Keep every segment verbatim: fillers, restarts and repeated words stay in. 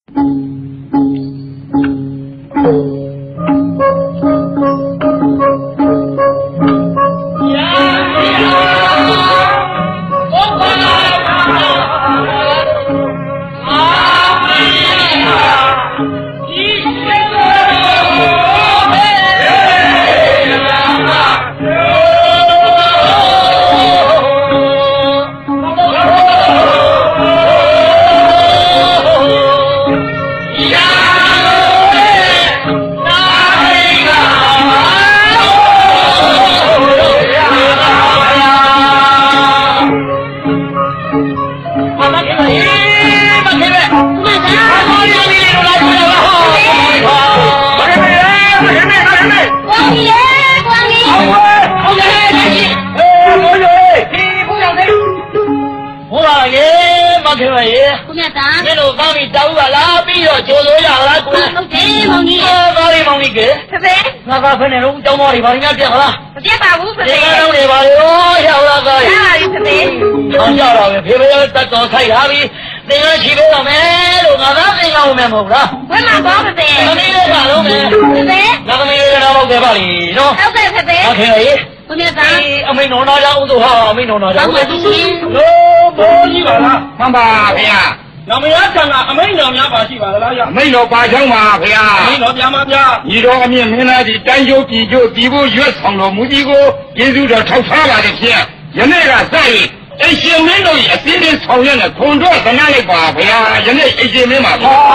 Ngapa phê luôn trong mò thì vào nhau chưa hả? Chưa bà bố phê. Chưa đâu để vào đó, sao là coi? Sao là phê? Không sao đâu, phê bây giờ ta cho thầy hả đi. Để nó chỉ biết là mẹ, rồi ngã rác đi nhau mẹ một đó. Quên mà bó phê. Nó đi đâu cả đâu mẹ. Phê. Nó có đi đâu đâu kìa bà đi, nó. Đâu kìa phê phê. Nó thế này. Con nghe ta. Ông mình nói nói ra ông tụ hò, mình nói nói ra. Ông mà đi xin. Nó bố gì bà là? Mang bà kìa. Nó mới ác chẳng là, ông ấy nào nhá bà chị bà là mấy nó bà chẳng mà kìa. Mấy nó bia mà bia. Như đó cái miệng này thì đánh vô kỳ vô kỳ vô duyệt xong rồi mũi đi cô kiến du cho thâu phá bà được kia. Giờ này là sai. Cái xe mấy nó也是的草原的空着在哪里bà kìa. Giờ này cái xe mấy mà.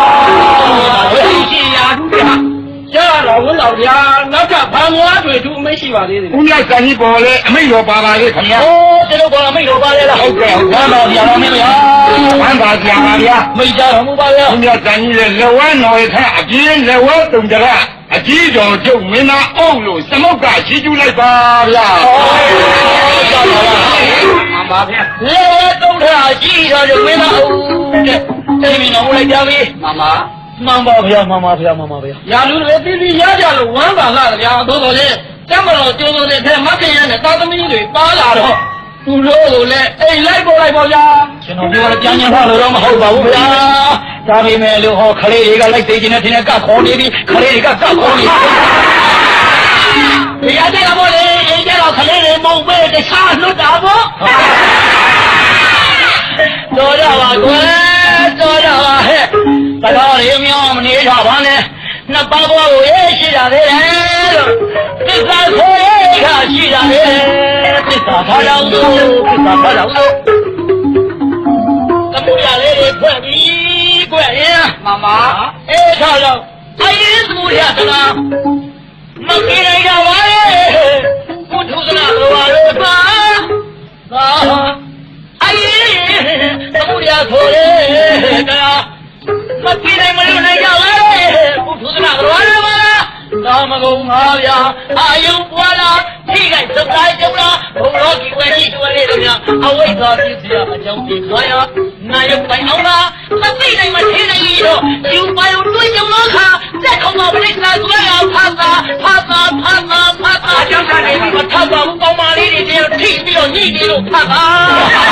Ôi chị ya chú ya. Cha lão quân lão ya, nó cả phá ngóa rồi chú mấy chị bà đi. Cũng là cái gì bỏ lệ, mấy nó bà bà đấy thằng ya. Ô, thế đâu còn là mấy đồ bà đấy là. Ok, Quá bà bia nó mấy bia. Quán bà già bà ya. Mấy cha không bà bia. Cũng là cái gì là lâu anh nói thay à chỉ lâu anh đồng giờ là. À chỉ cho chú mấy nó ôm luôn, sao mà cả chỉ chú lại bà ya. Bà bia. Lê công thà chỉ cho chú mấy nó ôm. Thế mình nó lại cha đi. Mama. Mama bia, mama bia, mama bia. Ya lu le tí tí ya cha lu quán bà là ya đồ đồ le. Chắc mà nó chú đồ le thế mắt cái này ta tâm ý rồi ba là đó. Tu lô đồ le, ê lại bộ lại bộ ya. Chứ nóပြောlà cha nhân hoa rồi mà hậu bảo bia. Cha vì mẹ lưu họ khá lê cái lại tí tí này thì này cả khó đi đi, khá lê cái cả khó đi. Thì ya thế là bộ le, ê cha là khá lê mong bê cái xa nó đã bộ. Cho ra bà quê, cho ra bà hết. Ta có lý miêu mà ní chào bán nè. Nó bà bố của ế xí ra thế nè. Cái xa khô ế khá xí ra thế nè. Cái xa khá rau đô, cái xa khá rau đô. Ta bố ra lê lê quẹ bí, quẹ nhé. Mama. Ê khá rau. Ai đến bố ra thật nào. Mà khi này ra bà ế. Bố chú thật nào bà bà lê bà. Bà. Ai đến. Ta bố ra khô lê. Bà. Mà khi này mà này ra lê. Bố chú thật nào bà bà. Ta mà gồm ngà bia. Ai yêu quá là. Khi gạch sắp tay chống đó. Không đó kì quay đi chú lê đâu nha. Áo ấy ta tiếp xìa. Trong kì khói á. Này yêu phải áo ra. Mà khi này mà thế này gì đó. Yêu phải yêu đuôi trong nó khá. Sẽ không ngờ bên xa của nó. Phát ra. Phát ra. Phát ra. Phát ra. Chẳng ra này. Mà phát ra. Cũng có mà đi đi. Thì thị đi rồi. Nhị đi rồi. Phát ra.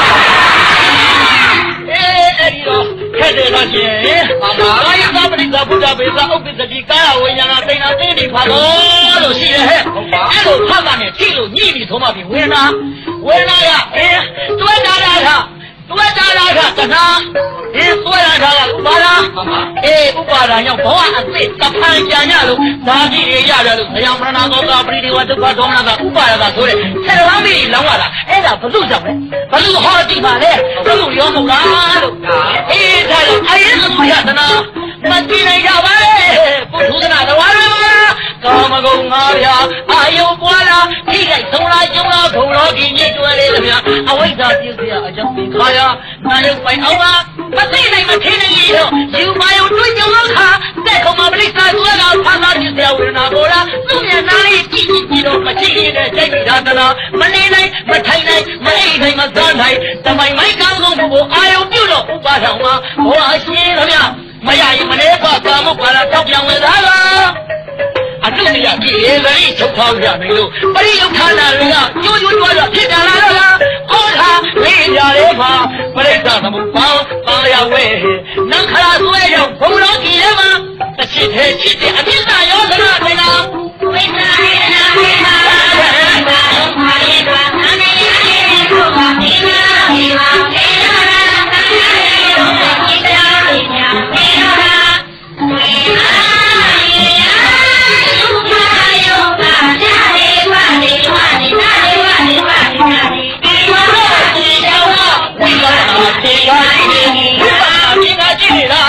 Ê. Ê đi rồi. Thế để là gì? Mà ai ra bên xa. Bụt ra bên xa. Ốc bên xa đi. Cái nào với nhà là tên là tên đi. Phát ra. Rồi xí đấy. Ê rồi phát ra này. Thị rồi. Nhị đi. Thôi mà bị quên á. Quên á ya. Ê. Tôi ra ra ra. Tôi ra ra ra. Thật ra. Ê. Tôi ra ra là cũng bà ra. Ê. Cũng bà ra nhau. Có ạ. Ê. Tập hành cha nhà luôn. Đã đi đi ra ra luôn. Thầy ông ra có cả. Bì đi qua tức qua đông ra. Cũng bà ra ra thôi đấy. Thế là lắm đi. Lắm là. Ê là phải lưu dòng đấy. Phải lưu họ đi bà đấy. Phải lưu yếu một cá luôn. Ê. Thế là. Ai ấy không hiểu thật nào. Mà đi này ra bà đấy. Cũng thú thế nào đó quá rồi mà. Cả mà gồm ngà bia. Ai yêu quá là. Khi gạch sống lại chống là. Không đó kỳ nhị chua lê làm ya. Áo ấy ra tiêu xìa. Ở trong bì khai á. Này yêu phải áo á. Mà thế này mà thế này gì đâu. Yêu phải yêu đuôi trong nó khá. Sẽ không mà bên xa của nó. Phát ra tiêu xìa. Ôi nào bố ra. Lúc nhà nà đi. Chỉ chỉ chỉ đâu. Mà chỉ đi để chạy bị ra ta nào. Mà lê này. Mà thay này. Mà ê này. Mà gian này. Ta mày mấy cao không bố bố. Ai yêu tiêu đâu. Cũng bà thảo mà. Bố ở xí lắm ya. Mà ya yêu mà lê qua. Cả một bà là tóc dòng người ra là. À lúc này kì lê lấy chống phao ra mình luôn. Bà đi yêu khá nà luôn à. Chú chú chú là thiết đà là đó là. Ô thà. Lê ra lê phà. Bà lê ra là một phao. Phà 了喂，能看他所有不让敌人吗？这七天七天比啥要什么对呢？ 为啥为啥为啥？我怕你说他们也不怕你嘛，你嘛你嘛，他们也不怕你讲你讲你嘛，为啥你呀？有怕有怕，哪里怕你怕你哪里怕你怕你哪里？你我你叫我， 为啥你看你？为啥你看你啦？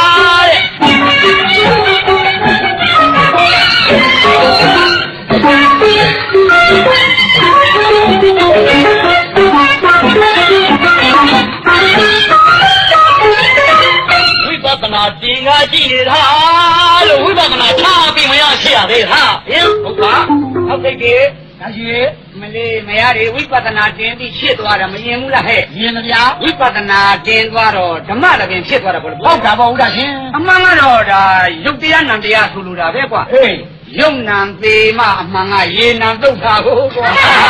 为啥个那地下记他？为啥个那差别没有下的他？哎，好吧，好这个，但是没嘞，没呀的，为啥个那天地切多了没烟雾了嘿？烟么呀？为啥个那天多了，怎么那边切多了不？好啥不好啥钱？ 阿妈妈说的，有的人难的呀，走路的别管。 哎。 用难的嘛，忙啊，也难走差不多。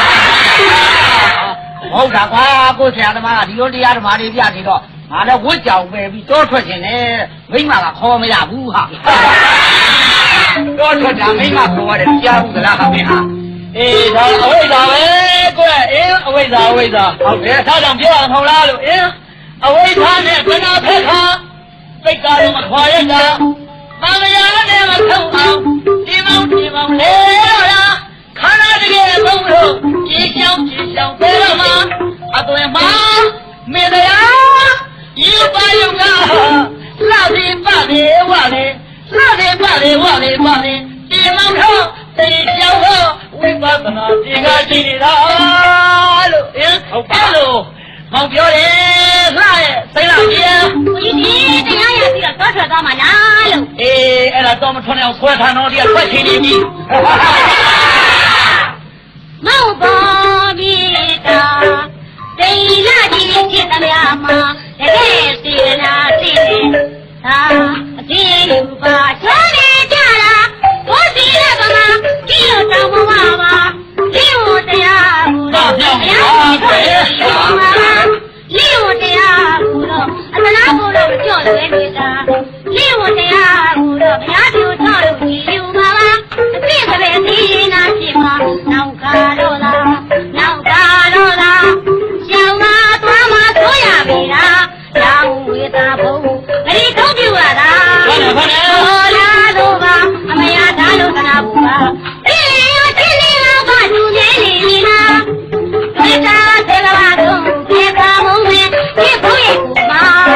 我啥话？我这样的嘛，有的呀的嘛的别的了，俺这我教呗，比多出钱呢，为嘛个好没呀不哈？ 多出钱没嘛好的，家务的那方面哈。 哎，他为啥喂？过来，哎，为啥为啥？好，别他让别往头拉了，哎，啊为啥呢？跟他拍他，被干了嘛夸人家。妈妈呀，那个头毛，地毛地毛来了，看到这个头头，吉祥吉祥来了吗？啊，对妈，没得呀，有吧有吧，老的把的忘的，老的把的忘的忘的，地毛头，这里小头，尾巴子那这个这里头，哎，好吧喽。毛标的，那的，谁老姐？ 我一听这样呀，这个多车到嘛哪喽？ 哎，哎，那咱们穿了快看到的快听你的。 毛包米的，谁那的听得了吗？这个是那谁啊？谁有把车的家啦？我是那个嘛，只有找我娃娃，只有这样， 大家好， 有嘛？你我这样不了，俺那不了叫了为你啥？你我这样不了，呀就叫了你有妈妈，这个问题那是嘛？闹卡了啦，闹卡了啦，小马大马多呀没啦，让我打破，你都给我啦，我啦都吧，俺们呀打了个那不吧？哎呀，这里老把主年里啦，为啥这个娃都别打我们？你不也不嘛？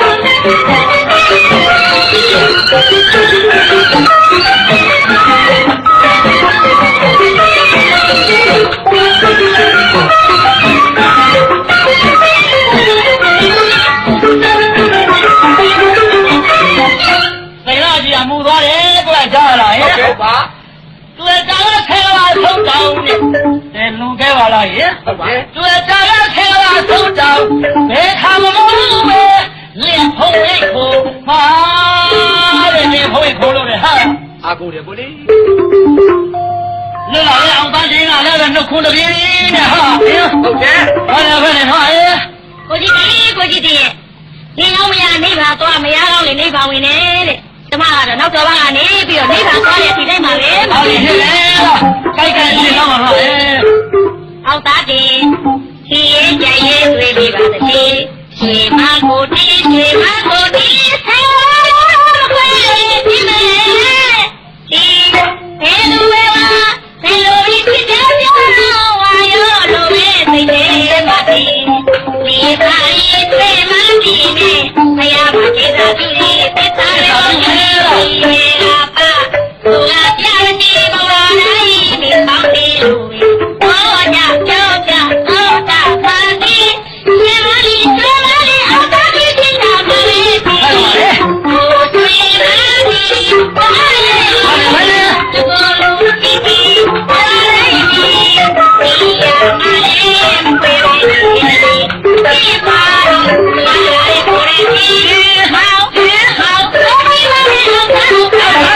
谁那家木多的过来家了？哎，爸，过来家了开了手招呢，这路给我了也。过来家了开了手招，别看我们喂，脸红一口，妈的脸红一口了的哈。 阿姑的不哩？ 你老两把心啊，那个那哭的别呢哈。哎呀， 好的， 快点快点说哎。 过去的过去的，你老们呀那边多没呀老的那方为呢的。怎么了？那做吧，你比如你看说的是在哪里？ 好，你先来了，该干去那么好哎。 好大的，天家也对里边的西，西马古地，西马古地，山回的妹，西山路为娃，山路一起叫叫娃哟，路为谁谁马地，你看一谁马地呢？哎呀，马地大地里，别打了，你为阿爸，我家的地方哪里没放的路？我家就家好大把地，家里这里好大的地，大把的地，不对哪里？哪里？这个路地地，哪里？你呀哪里？回来你地方，哪里不来地？好好，我们好好好。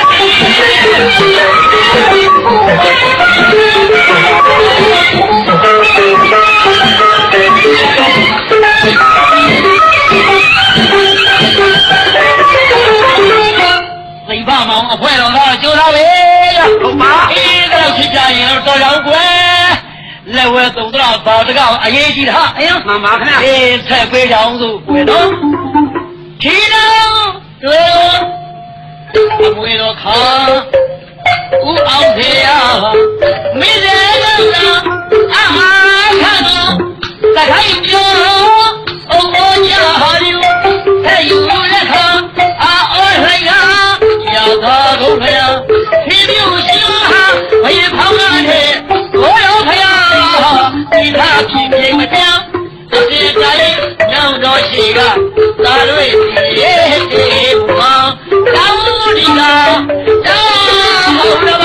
မောင်အဖွဲတော်ကကျိုးသားပဲဟုတ်ပါအေးတော့ချစ်ကြရင်တော့တော်ရောက်ကွယ်လက်ဝဲသုံးတော့ဘာတကအရေးကြီးတာအင်းမှန်ပါခင်ဗျအေးဆက်ပေးကြအောင်ဆိုကွယ်တော့ခီးတော်တွေ့အမွေတော်ခါဦးအောင်ဖေရမင်းရဲ့လားအာခါတော့တခိုင်းပြောအိုးအိုးကြဟာယူဟဲ့ယူလက်ခါအာအော်လိုက်တာရာသာကုန်ခရခီးမျိုးရှိဟာဘယ်ဖောင်းလာတဲ့ကိုရောခရဒီသာဖြစ်ပြမတောင်းအစီတိုင်းနောက်တော့ရှိကသာလွေရဲ့တေဘောတောင်းဒီကတောင်းဟုတ်လား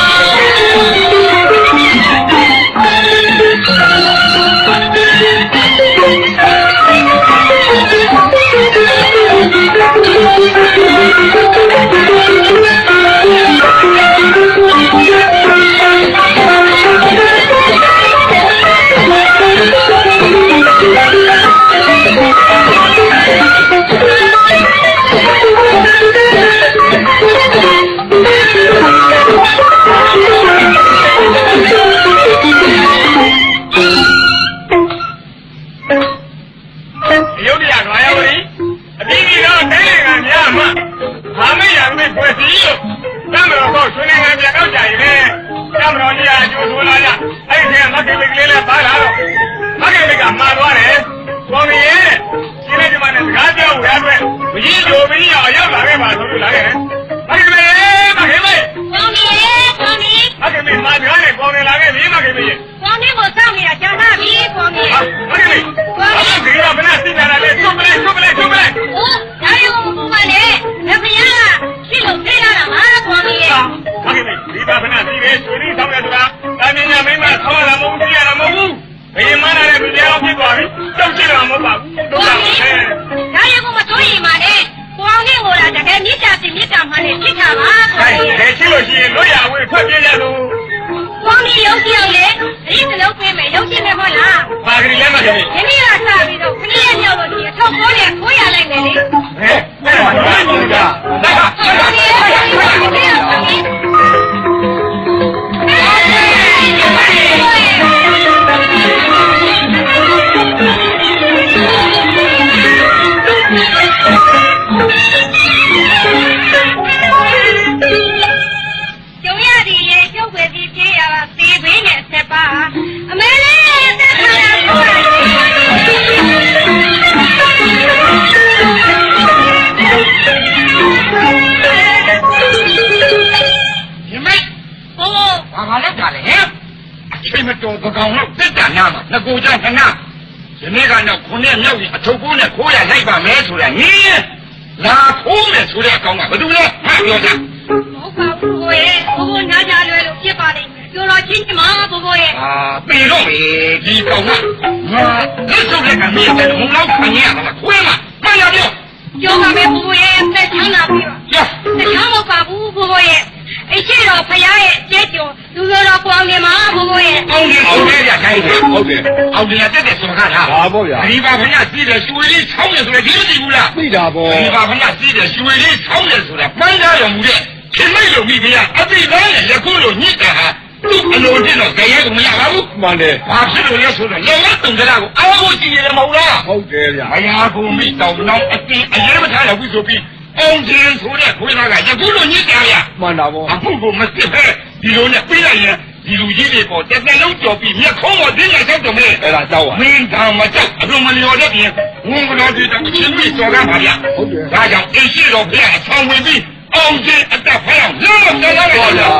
ဒီပါဖညာစီးတယ်ရွှေလေးချောင်းတယ်ဆိုတော့ဒီမသိဘူးလားသိတာပေါ့ဒီပါဖညာစီးတယ်ရွှေလေးချောင်းတယ်ဆိုတာပန်းသားရုံမူတဲ့ခင်မိတ်လိုပြီးဗျာအတိသားနဲ့လက်ခုလိုညစ်တာဟာသူ့အလိုတင်တော့ကြရဲကမရပါဘူးမှန်တယ်ဘာဖြစ်လို့လဲဆိုတော့လောကတုံကြတာကိုအားကိုကြည့်ရတယ်မဟုတ်လားဟုတ်တယ်ဗျာအရာကိုမိတောင်နောက်အတင်းအရေးမထားရဘူးဆိုပြီးအောင်ကျင်းဆိုတဲ့ခွေးသားကယခုလိုညစ်တာဗျာမှန်တာပေါ့အခုကိုမစစ်ပဲဒီလိုနဲ့ပြေးလိုက်ရင်ဒီလူကြီးတွေပေါ်တက်တက်လုံးကြော်ပြီးမျက်ခုံးပေါ်တင်းရဆောက်တယ်မဲအဲ့ဒါကြောက်ပါမင်းကမကြောက်အလုံးမလျော်တဲ့ပြင်ငုံကတော်တွေတော့ချင်းပြီးစော်ကားပါဗျာဟုတ်တယ်ဒါကြောင့်အင်းရှိတော်ဘုရားအဆောင်ဝင်ပြီးအောင်ကျင်းအတက်ဖျောင်းလုံးမတော်တော့ပါလား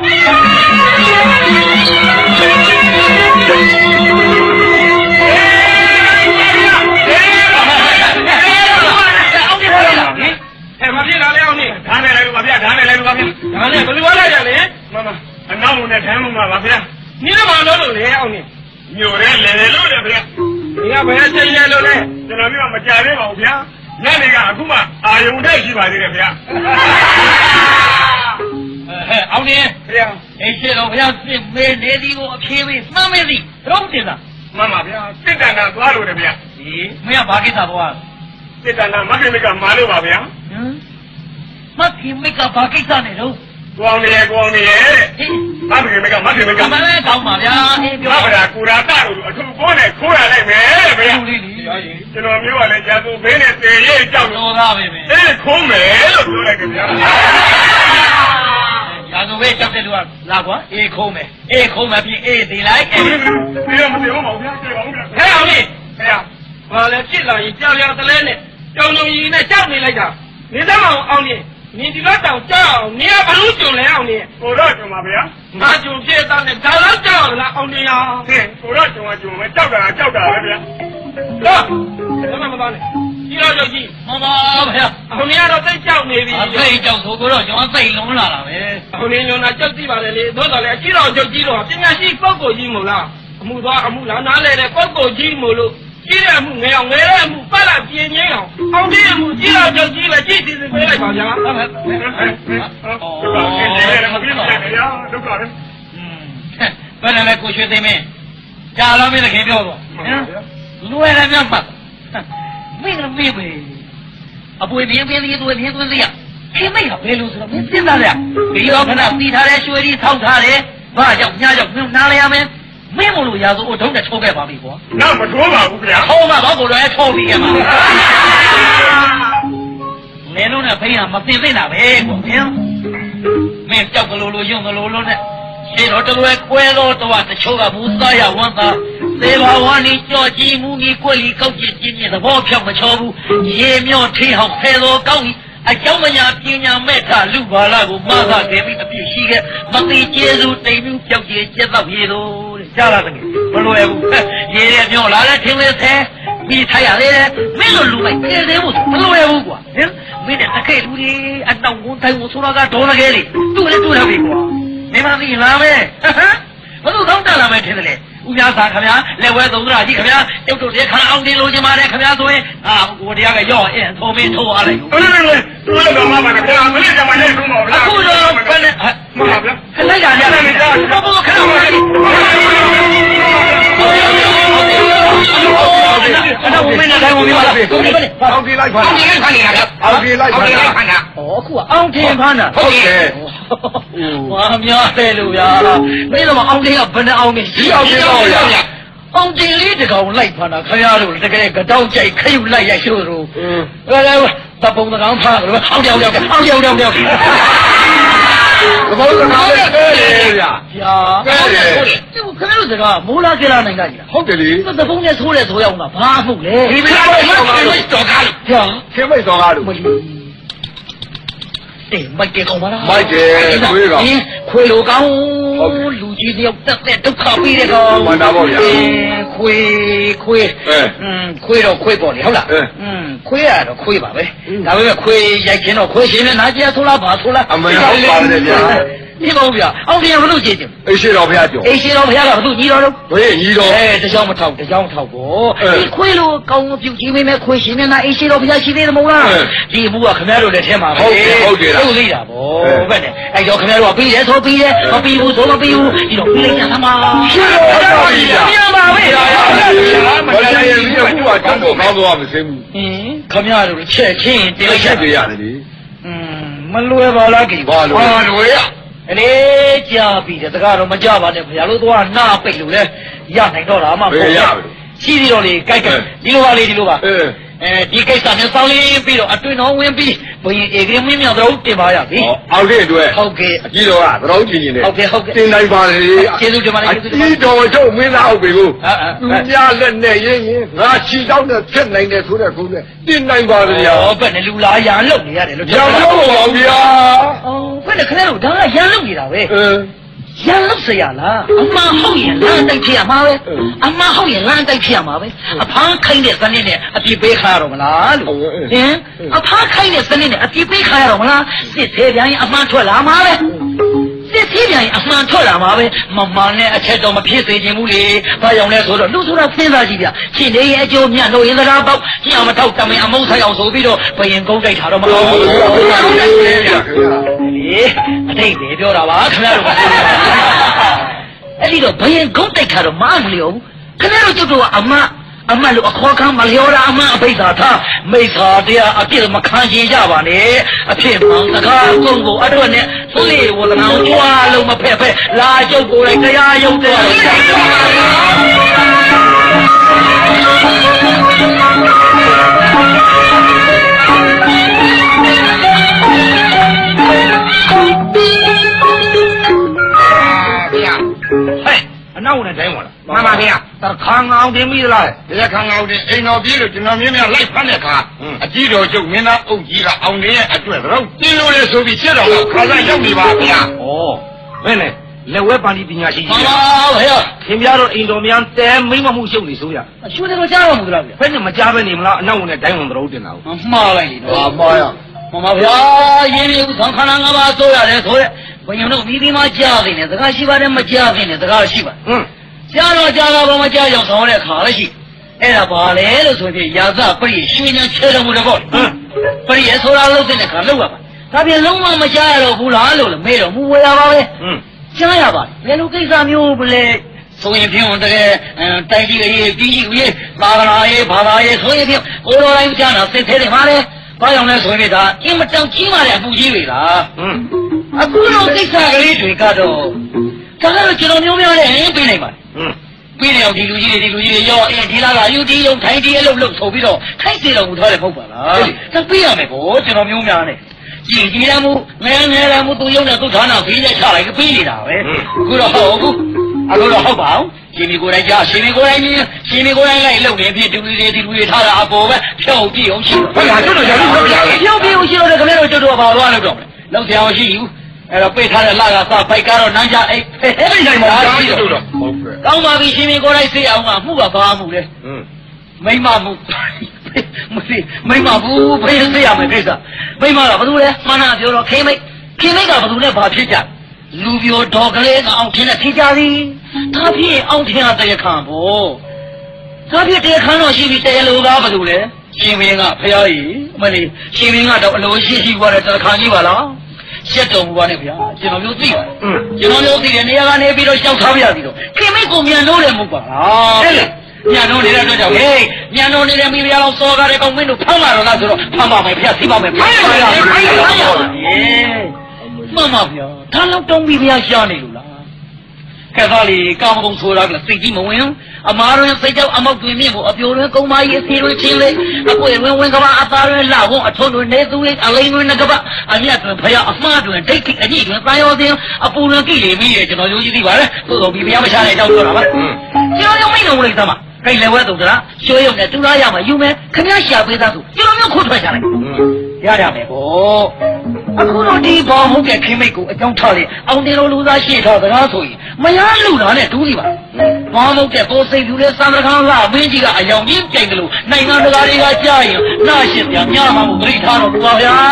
အဲ့မဖြစ်တော့လေအောင်နေဓာတ်နဲ့လိုက်လို့ပါဗျာဓာတ်နဲ့လိုက်လို့ပါဗျာဓာတ်နဲ့ဘယ်လိုလဲကြလဲမမအနောက်လုံးနဲ့ဓာတ်လုံးပါဗျာ你那马路都来哦你，有人来路的不呀？你要不要进来路嘞？在那边我们家里好不呀？那那个阿姑嘛，阿勇在去吧这个不呀？哎，阿弟，不呀？哎，这个不呀？这没来的我偏为三妹子，懂不懂？妈妈不呀？这单单多少的不呀？咦，没有八给他多啊？这单单马给那个马路吧不呀？嗯。 မခင်မိကဘာကိစ္စနဲ့တော့ကောင်းနေကောင်းနေမတ်ခင်မိကမတ်ခင်မိကအမှန်လည်းကောင်းပါဗျာအေးပြောမဗျာကိုရာတာတို့အထူးကိုနဲ့ခိုးရလိုက်မယ်ဗျာလူလေးကြီးကျွန်တော်မျိုးကလည်းဂျာသူဘင်းနဲ့တေရိတ်ကြောက်တော်သားပဲပဲအေးခိုးမယ်လို့ပြောလိုက်ကြဗျာရာဇဝဲကြောက်တဲ့လူကလာကွာအေးခုံးမယ်အေးခုံးမယ်ပြီးအေးဒီလိုက်အေးဒီတော့မပြောပါဘူးဗျာကျေပါဦးဗျာဟဲ့အောင်လေးခင်ဗျာဘာလဲဖြစ်လာရင်ကြောက်ရတလဲနဲ့ကြောင်လုံးကြီးနဲ့ကြောက်နေလိုက်တာနေသားမအောင်အောင်နေနေဒီတော့တောင်ကြောက်အောင်နေရဘလို့ကြုံလဲအောင်နေကိုတော့ကျွန်ပါဗျာငါကြုံဖြစ်တာနဲ့ဒါတော့ကြောက်လားအောင်နေရဟင်ကိုတော့ကျွန်ကကျွန်မကြောက်တာကြောက်တာပဲဗျာတော့ဘယ်မှမပါနဲ့ဒီတော့ကြောက်ကြီးမပါဗျာအောင်နေရတော့သိကြောက်နေပြီအသိကြောက်ဆိုတော့ကျွန်တော်သိလုံးလာတာပဲအောင်နေညောနာကြောက်ကြည့်ပါလေလေသို့တော်လည်းအရှိတော်ကြောက်ကြီးတော့ပညာရှိပုဂ္ဂိုလ်ကြီးမို့လားအမှုသွားအမှုလားနားလဲတဲ့ပုဂ္ဂိုလ်ကြီးမို့လို့ကြီးတဲ့အမှုငယ်အောင်ငယ်တဲ့အမှုပတ်လာပြင်းငင်းအောင်အောင်နေအမှုကြီးတော်ကြောက်ကြီးပဲကြည့်စီစဉ်ပေးလိုက်ပါဗျာဟုတ်ပါဟုတ်ကဲ့မပြည့်စုံနေရဒုက္ခရอืมဘယ်နဲ့လဲကိုရွှေသိမင်းကြာလာမင်းတခင်ပြောတော့ဟမ်လွယ်တယ်များမှတ်မင်းကမေးပဲအပွေပြင်းပြင်းလေးတွေပြင်းသွင်းသေးရခင်မိတ်ကဘယ်လိုဆိုတော့မင်းစဉ်းစားရဒီတော့ခဏပြီးထားတဲ့ရွှေကြီးထောက်ထားတယ်ဘာကြောင့်ညကြောင့်နားလဲရမယ်မင်းမလို့ရာဆိုအထုံးနဲ့ထိုးခဲ့ပါပြီကွာနောက်မထိုးပါဘူးဗျာဟောမှာတော့ကိုတော့ထိုးပြီးခဲ့မှာနင်းလုံးနဲ့ဖိဟာမသိသိတာပဲကွာမင်းမင်းကြောက်ကလေးလိုယုံကလေးလိုနဲ့ရှင်းတော့တလွယ်ကွဲတော့တော့တချို့ကမူသားရဝမ်းသာသေဘာဝနီကြော့ကြီးမူကြီးကွက်လီကောက်ကျင်းကြီးသဘောဖြောက်မချောဘူးရေမြော့ထင်းဟောက်ဖဲတော်ကောင်းကြီးအကြောင်းမညာပညာမဲ့ထလူပါလာကိုမသာခဲ့ပြီးအပြည့်ရှိခဲ့မသိကျေစုတိမ်မှုပြောက်ကျေကျက်တော့ရေတော့တဲ့ကြားလာတယ်မလွယ်ဘူးရေရမြော့လာတဲ့ထင်းလေးဆဲပြီးထိုင်ရလေမင်းတို့လူမိုက်ပြေသေးဘူးမလွယ်ဘူးကွာဟင်မင်းတဲ့တခဲလူကြီးအတောင်ကိုထိုင်ကိုဆိုတော့ကဒေါ်ရခဲလေတူလေတူတယ်ပြီကွာနေမသိလားပဲဘယ်လိုကောင်းတာလာမယ်ထင်တယ်လေဦးများသာခင်ဗျာလက်ဝဲသုံးသရာကြီးခင်ဗျာကျုပ်တို့ဒီခါအောင်တင်လို့ချင်ပါတယ်ခင်ဗျာဆိုရင်အာကိုတရားကရော့အင်းထုံမင်းထိုးအားလိုက်ဟုတ်တယ်လေသူလည်းတော့မှာပါဗျာမလေးကမှလည်းထုံးပါဗျာအခုတော့ဘယ်နဲ့မဟုတ်ဗျာခလိုက်တာလည်းဘာလို့ခက်လို့လဲအဲ့ဒါဝင်နေတယ်ဝင်နေပါလားအောင်ဒီလိုက်ပါအောင်ဒီလိုက်ပါနေတာအောင်ဒီလိုက်ပါနေတာဩအခုအောင်တင်ဖမ်းတာဟုတ်တယ်ဝါများတယ်လို့ဗျာမင်းတို့မအောင်တင်ကဘယ်နဲ့အောင်နေဒီအောင်ဒီတော့ရအောင်တင်လေးတကောင်လိုက်ဖမ်းတာခရတို့တကယ်ကတော့ကြိုက်ခရုလိုက်ရိုက်ရှို့တို့ဟဲ့လေတပုံတကောင်ဖမ်းလို့အောင်ကြောက်ကြောက်အောင်ကြောက်ကြောက်ကြောက်သဘောကနားလေဗျာဗျာဟုတ်တယ်ဟုတ်တယ်သူခရတို့စကားမိုးလာကြလာနိုင်ကြကြီးလားဟုတ်တယ်လေသဘုံနဲ့ဆိုးတယ်ဆိုရောက်တာဘာမှုလဲဒီမင်းတော့တော့တော့ကားဗျာခင်မိတ်တော်ကားလို့မလီအေးမိုက်တယ်ကောင်ပါလားမိုက်တယ်ခွေးကောင်ခွေးလိုကောင်လူကြီးတယောက်တက်တဲ့ဒုက္ခပြီးတဲ့ကောင်မှန်တာပေါ့ဗျာခွေးခွေးအဲอืมခွေးတော့ခွေးပေါ့လေဟုတ်လားအဲอืมခွေးရတော့ခွေးပါပဲဒါပေမဲ့ခွေးရိုက်ခြင်းတော့ခွေးရှင်နဲ့နာကျဲဆိုလားဘာဆိုလားအမေဟုတ်ပါတယ်ဗျာဒီကောင်ဗျာအောင်ပြန်ဘလို့ကြည့်ကြည့်အေးရှိတော်ဘုရားကြောအေးရှင်တော်ဘုရားကဘသူညီတော်တော့ဘယ်ညီတော်အဲတကြောင်မထောက်တကြောင်ထောက်ပေါ့ဒီခွေးလိုကောင်းပြုတ်ကြီးမေးမဲ့ခွေးရှင်နဲ့နာအေးရှင်တော်ဘုရားရှိသေးတယ်မဟုတ်လားဒီအမှုကခင်ဗျားတို့လည်းထဲမှာပဲဟုတ်သိတာပေါ့ဘယ်နဲ့အဲ့တော့ခင်ဗျားတို့ကပြီးတယ်ဆိုပြီးတယ်မပြီးဘူးဆိုမပြီးဘူးဒီတော့ပြီးလိုက်တာမှာရှိတော်ပါပြီဗျာပါပဲဘာလဲရင်ဒီကဘုရားတန်းတော်ကောင်းသွားမစင်းဘူးဟင်းခင်ဗျားတို့ချက်ချင်းတင်လိုက်ချက်ပြရတယ်လေอืมမလွယ်ပါလားကိဘာလို့ဘာလို့ရအေးကြာပြီတကားတော့မကြပါနဲ့ဘုရားလို့သွားနှာပိတ်လို့လဲရနိုင်တော့တာမှမဟုတ်ဘူးရှိသေးတော့လေကြိုက်ကြဒီလိုပါလေဒီလိုပါအဲအဲဒီကိစ္စနဲ့စောင်းလေးပြီးတော့အတွင်းတော်ဝင်ပြီးဘုရင်ဧကရမင်းမြောက်တော့တင်ပါရပြီအောက်တဲ့အတွက်ဟုတ်ကဲ့အကြီးတော်ကသတော်ကြီးကြီးနဲ့ဟုတ်ကဲ့ဟုတ်ကဲ့တင်နိုင်ပါလေကျေးဇူးတင်ပါတယ်ကျေးဇူးတင်ပါအကြီးတော်ချုပ်မင်းသားအောက်ပေကိုအာအာသူများလက်နဲ့ရင်းရင်ငါချီတောင်းနဲ့ဖြစ်နိုင်တယ်ဆိုတဲ့ကုန်းနဲ့တင်နိုင်ပါလေဗျာဟောဘယ်နဲ့လူလာရန်လုပ်နေရတယ်လို့ရောင်လို့ပါဗျာအော်ဘယ်နဲ့ခဏလို့ဒါကရန်လုပ်နေတာပဲအဲရန်လုပ်เสียလားအမှန်ဟုတ်ရင်လမ်းတိုက်ဖြစ်ရမှာပဲအမှန်ဟုတ်ရင်လမ်းတိုက်ဖြစ်ရမှာပဲအဖမ်းခိုင်းတဲ့စနစ်နဲ့အပြစ်ပေးခါရတော့မလားလို့ဟင်အဖမ်းခိုင်းတဲ့စနစ်နဲ့အပြစ်ပေးခါရတော့မလားစစ်သေးပြန်ရင်အမှန်ထွက်လာမှာပဲစစ်သေးပြန်ရင်အမှန်ထွက်လာမှာပဲမမှန်တဲ့အချက်တော့မဖြစ်စေချင်ဘူးလေဘာကြောင့်လဲဆိုတော့လူဆိုတာစဉ်းစားကြည့်ဗျရှင်နေရဲ့အကျိုးမြတ်လို့ရင်စကားပေါက်ညမထောက်တမင်အမုန်းဆိုင်အောင်ဆိုပြီးတော့ဘယင်ကုန်းတိုက်တာတော့မဟုတ်ဘူးအေးအတိတ်ပဲပြောတာပါခင်ဗျားတို့အဲ့ဒီတော့ဘယင်ကုန်းတိုက်တာတော့မအားမလျော်ဘူးခင်ဗျားတို့ကျုပ်တို့ကအမအမတ်လို့အခေါ်ခံမလျော်တာအမှန်အပိဿာထားမိစ္ဆာတရားအပြစ်မခံရင်ကြပါနဲ့အဖြစ်မှန်စကားကုန်းကိုအတွက်နဲ့သူ့လေဝဒနာကိုကြွားလုံးမဖက်ဖက်လာကျုပ်ကိုယ်တိုင်တရားရုံးတဲ့ဟဲ့အနောက်နဲ့တိုင်းဝင်လာမှန်ပါဗျာတခါငအောင်တင်ပြီလားတခါငအောင်တင်အိမ်တော်ပြေးလို့ကျွန်တော်မြင်းများလိုက်ဖမ်းတဲ့အခါအကြီးတော်ကျုပ်မင်းသားအုပ်ကြီးကအောင်နေရဲ့အတွက်တော့တင်းလို့လေဆိုပြီးရှင်းတော်ကခါစားရောက်နေပါဗျာဩမင်းနဲ့လက်ဝဲပန်ဒီပညာရှိကြီးပါဗျာခင်ဗျားတို့အိမ်တော်များတဲမိမမှုရှုပ်နေဆိုရအရှုတယ်တော့ကြားတော်မူသလားဗျာဘယ်နဲ့မကြားပဲနေမလားအနောက်နဲ့တိုင်းဝင်တော်တင်တာကိုမှားလိုက်လေတော့မှားရမှန်ပါဗျာရင်းနေဦးသံခဏငါးပါးဆိုရတယ်ဆိုရက်ဘုံတို့မိဒီမှာကြားနေတယ်စကားရှိပါတယ်မကြားနေတယ်စကားရှိပါဟွန်းကြားတော့ကြားတော့ဘာမှကြားရောက်ဆောင်တဲ့အခါလည်းရှိအဲ့ဒါဘာလဲလို့ဆိုရင်ရာဇပရိရွှေနဲ့ချဲတော်မူတယ်ပေါ့ဟမ်ပရိရဆိုတာလုံးတဲ့အခါလောက်ပါပါဒါပြင်လုံးဝမကြားရတော့ဘူးလားလို့လည်းမေးတော့မူဝေလာပါပဲဟမ်ကြားရပါဘယ်လိုကိစ္စမျိုးဘလဲဆိုရင်ဖြင့်တကယ်တိုက်ကြီးရေးပြီးကြီးရေးသာသနာရေးဘာသာရေးဆိုရင်ဖြင့်ကိုယ်တော်တိုင်းကြားတာသိသေးတယ်ပါလေဘာကြောင့်လဲဆိုရင်ဒါအင်မတန်ကြီးမာတဲ့အမှုကြီးတွေလားဟမ်အခုလိုကိစ္စကလေးတွေကတော့ဒါကတော့ကျွန်တော်မျိုးများနဲ့ပြီးနိုင်ပါတယ်ဟမ်ပြီးတယ်အောင်ဒီလူကြီးတွေဒီလူကြီးတွေရောအဲဒီလားကယူတီးရုံထိုင်တီးအလုပ်လုပ်ဆိုပြီးတော့ခိုက်စီတော်မူထားတယ်မဟုတ်ပါလားဒါပြီးရမယ်ကိုကျွန်တော်မျိုးများနဲ့ကြည်ကြည်ရမှုငယ်ငယ်ရမှုသူရုံနဲ့သူဌာနပြီးနဲ့ချလိုက်ပြီးနေတာပဲအခုတော့ဟုတ်အခုအခုတော့ဟုတ်ပါအောင်ရှင်မီကိုယ်တိုင်ကြားရှင်မီကိုယ်တိုင်ရှင်မီကိုယ်တိုင်လိုက်လုပ်နေဖြစ်ဒီလူတွေဒီလူတွေထားတာအပေါ်ပဲဖြောက်ကြည့်အောင်ရှိဟုတ်လားကျွတ်တော့ကျွန်တော်ပြောပြဖြောက်ကြည့်အောင်ရှိတော့ခင်ဗျားတို့ကျွတ်တော့ဘာသွားလို့တော့မလဲလောက်ဆရာမရှိဘူးအဲ့တော့ပိတ်ထားတဲ့လကစဖိုက်ကတော့နန်းကြအိတ်ဟဲ့နိုင်ပါလားရှိတော့ဟုတ်ကဲ့ကောင်းပါပြီရှင်မင်းကိုယ်တိုင်သိအောင်ကမှုကဘာမှုလဲဟင်းမိမမှုမသိမိမဘူးဖေးသိရမယ်ကိစ္စမိမကဘာလို့လဲမှန်းတာပြောတော့ခေမိတ်ခေမိတ်ကဘာလို့လဲဘာဖြစ်ကြလူပြိုတော်ကလေးကအောင်ထင်းနဲ့ထိကြသည်ဒါဖြစ်အောင်ထင်းကတရားခံဖို့ဒါဖြစ်တရားခံတော့ရှိပြီတရားလိုကားဘာလို့လဲရှင်မင်းကဖရာကြီးအမလေးရှင်မင်းကတော့အလိုရှိရှိသွားတယ်တရားခံကြီးပါလားရှက်တော်မူပါနဲ့ဗျာကျွန်တော်မျိုးသိပါတယ်ကျွန်တော်မျိုးသိတယ်နေရာကနေပြီးတော့ရှောက်ထားပြရသည်တော့ခင်မိတ်ကိုမြန်လို့လည်းမဟုတ်ပါလားဟုတ်လေမြန်လို့နေတဲ့အတွက်ကြောင့်ဟေးမြန်လို့နေတဲ့မိဖုရားတော်စောကားတဲ့ကောင်မင်းတို့ဖမ်းလာတော့လားဆိုတော့ဖမ်းပါမယ်ဗျာသိပါမယ်ဗျာဟေးမှန်ပါဗျာဒါတော့တုံးမိဖုရားရှားနေလို့လားကဲသားလေးကာမဂုဏ်ဆိုတာကစိတ်ကြီးမဝင်အမားတွင်စိတ်ကြောက်အမောက်တွင်မြင့်ကိုအပြိုတွင်ကုံမကြီးအစီတွင်ချင်းလေးအပွေတွင်ဝင်ကဘာအသားတွင်လာဝုံအထုံးတွင်နေသူလေးအလိန်တွင်ငကဘာအမြတ်တွင်ဖယားအမှားတွင်ဒိတ်ခိအညိတွင်တန်ရောစင်အပူတွင်ကိလေမိရဲ့ကျွန်တော်ယုံကြည်သိပါလေသို့တော်ဒီဘုရားမရှာတဲ့အကြောင်းပြောတာပါကျွန်တော်ယုံမိတ်တော်မူလိုက်သမှာကိလေဝဲတုံတလားရွှေရုံနဲ့တူလားရမှာယူမယ်ခင်ဗျားရှာပေးသားဆိုကျွန်တော်မျိုးခုတ်ထွက်ချလိုက်ရရမယ်ပေါ့အခုတော့ဒီဘောဟုတ်ကဲ့ခင်မိတ်ကိုအကြောင်းထားလေအောင်တင်တော်လူသားရှေ့ထားစကားဆိုရင်မရလူလားနဲ့ဒူးနေပါဘောဟုတ်ကဲ့ကိုစိတ်သူလေးသံဃာလာမင်းကြီးကအယောင်ကြီးကြိုင်တယ်လို့နိုင်ငံတကာတွေကကြားရင်နှာရှင်းပြန်ညမှာမို့ပြိထားတော့ဘူးပါဗျာ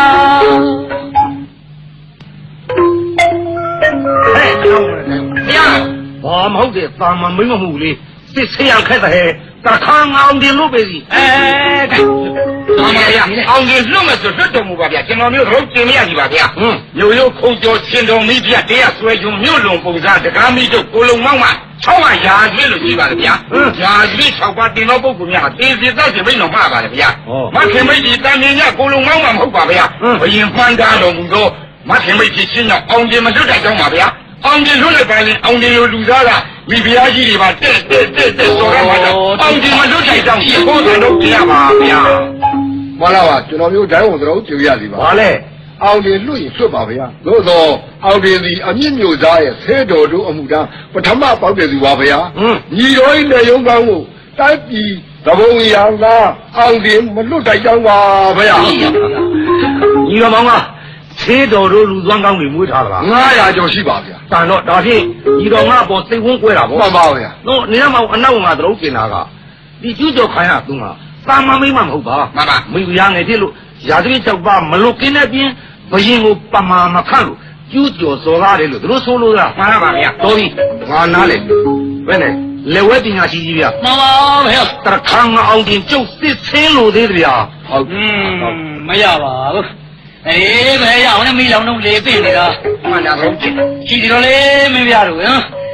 ဟဲ့အောင်ဗျာဘာမဟုတ်တဲ့သာမမိမမှုလေးစစ်ဆေးရခက်တဲ့တခါငအောင်တင်လို့ပဲစီအဲကဲအောင်ပါဗျာအောင်တင်လွတ်မယ်ဆိုလွတ်တော်မူပါဗျာကျွန်တော်မျိုးတော့တင်မရပြီပါဗျာဟွန်းရိုးရိုးခုံကျော်ရှင်တော်မိဗျာတရားဆွဲကြုံမြို့လုံပုံစားတကားမိတို့ကိုလုံမောင်းမှာ၆ပါးရာကျွေးလို့ရှိပါလေဗျာရာကျွေး၆ပါးတင်တော့ပုဂ္ဂိုလ်များတေစီသက်စီမိတ်တော်မှာပါလေဗျာမခင်မိတ်ဒီတန်မြင်ညကိုလုံမောင်းမှာမဟုတ်ပါဗျာဘယင်ပန်းသားတော်မူသောမခင်မိတ်ကြီးရှင်းတော့အောင်တင်မလွတ်တဲ့ကြောင်းပါဗျာအောင်တင်လွတ်လိုက်ပါလေအောင်တင်လိုလူသားကမိဖုရားကြီးတွေပါတက်တက်တက်တက်ဆိုတော့အောင်တင်မလွတ်တဲ့ကြောင်းဘုရားတော်တရားပါဗျာမလားပါကျွန်တော်မျိုးဒိုင်းဝင်တော်ကြွေရစီပါဘာလဲအောင်တင်လွတ်ရင်လွတ်ပါဗျာသို့သောအောင်တင်စီအမြင့်မျိုးသားရဲ့ဆဲတော်တို့အမှုတန်းပထမပေါက်တယ်သူပါဗျာညီတော်၏လက်ယုံကောင်းကိုတိုက်ပြီးသဘုံရံသာအောင်တင်မလွတ်တိုက်ကြောင်းပါဗျာညီတော်မောင်ကဆေးတော်တို့လူသွမ်းကောင်းတွေမွေးထားတာငါးရာကျော်ရှိပါဗျာတန်တော့ဒါဖြင့်ညီတော်ငါပေါ်စိတ်ဝန်းကွဲတာပေါ့မှန်ပါဗျာတို့နေရာမှာအနောက်ငါတို့ပြင်တာကဒီကျူးကျော်ခိုင်းရသူကသာမမိမမဟုတ်ပါမှန်ပါမိဖုရားငယ်ဖြစ်လို့ရာသီ၆ပါးမလွတ်ကင်းတဲ့ပြင်ဘယင်ကိုပမာမခန့်လို့ကျူးကျော်စော်ကားတယ်လို့တို့ဆိုလို့ရမှန်ပါဗျာတော်ပြီငါနားလေဘယ်နဲ့လက်ဝဲပညာရှိကြီးဗျာမှန်ပါဗျာတခါငါအောင်တင်ကျုပ်စစ်ဆင်းလို့သေးတယ်ဗျာဟုတ်မရပါဘူးအေးဘယ်ရအောင်လဲမိလောင်တော့လေပြင်းနေတာမှန်တာဘုရားကြည့်ကြတော့လေမင်းပြတို့ဟမ်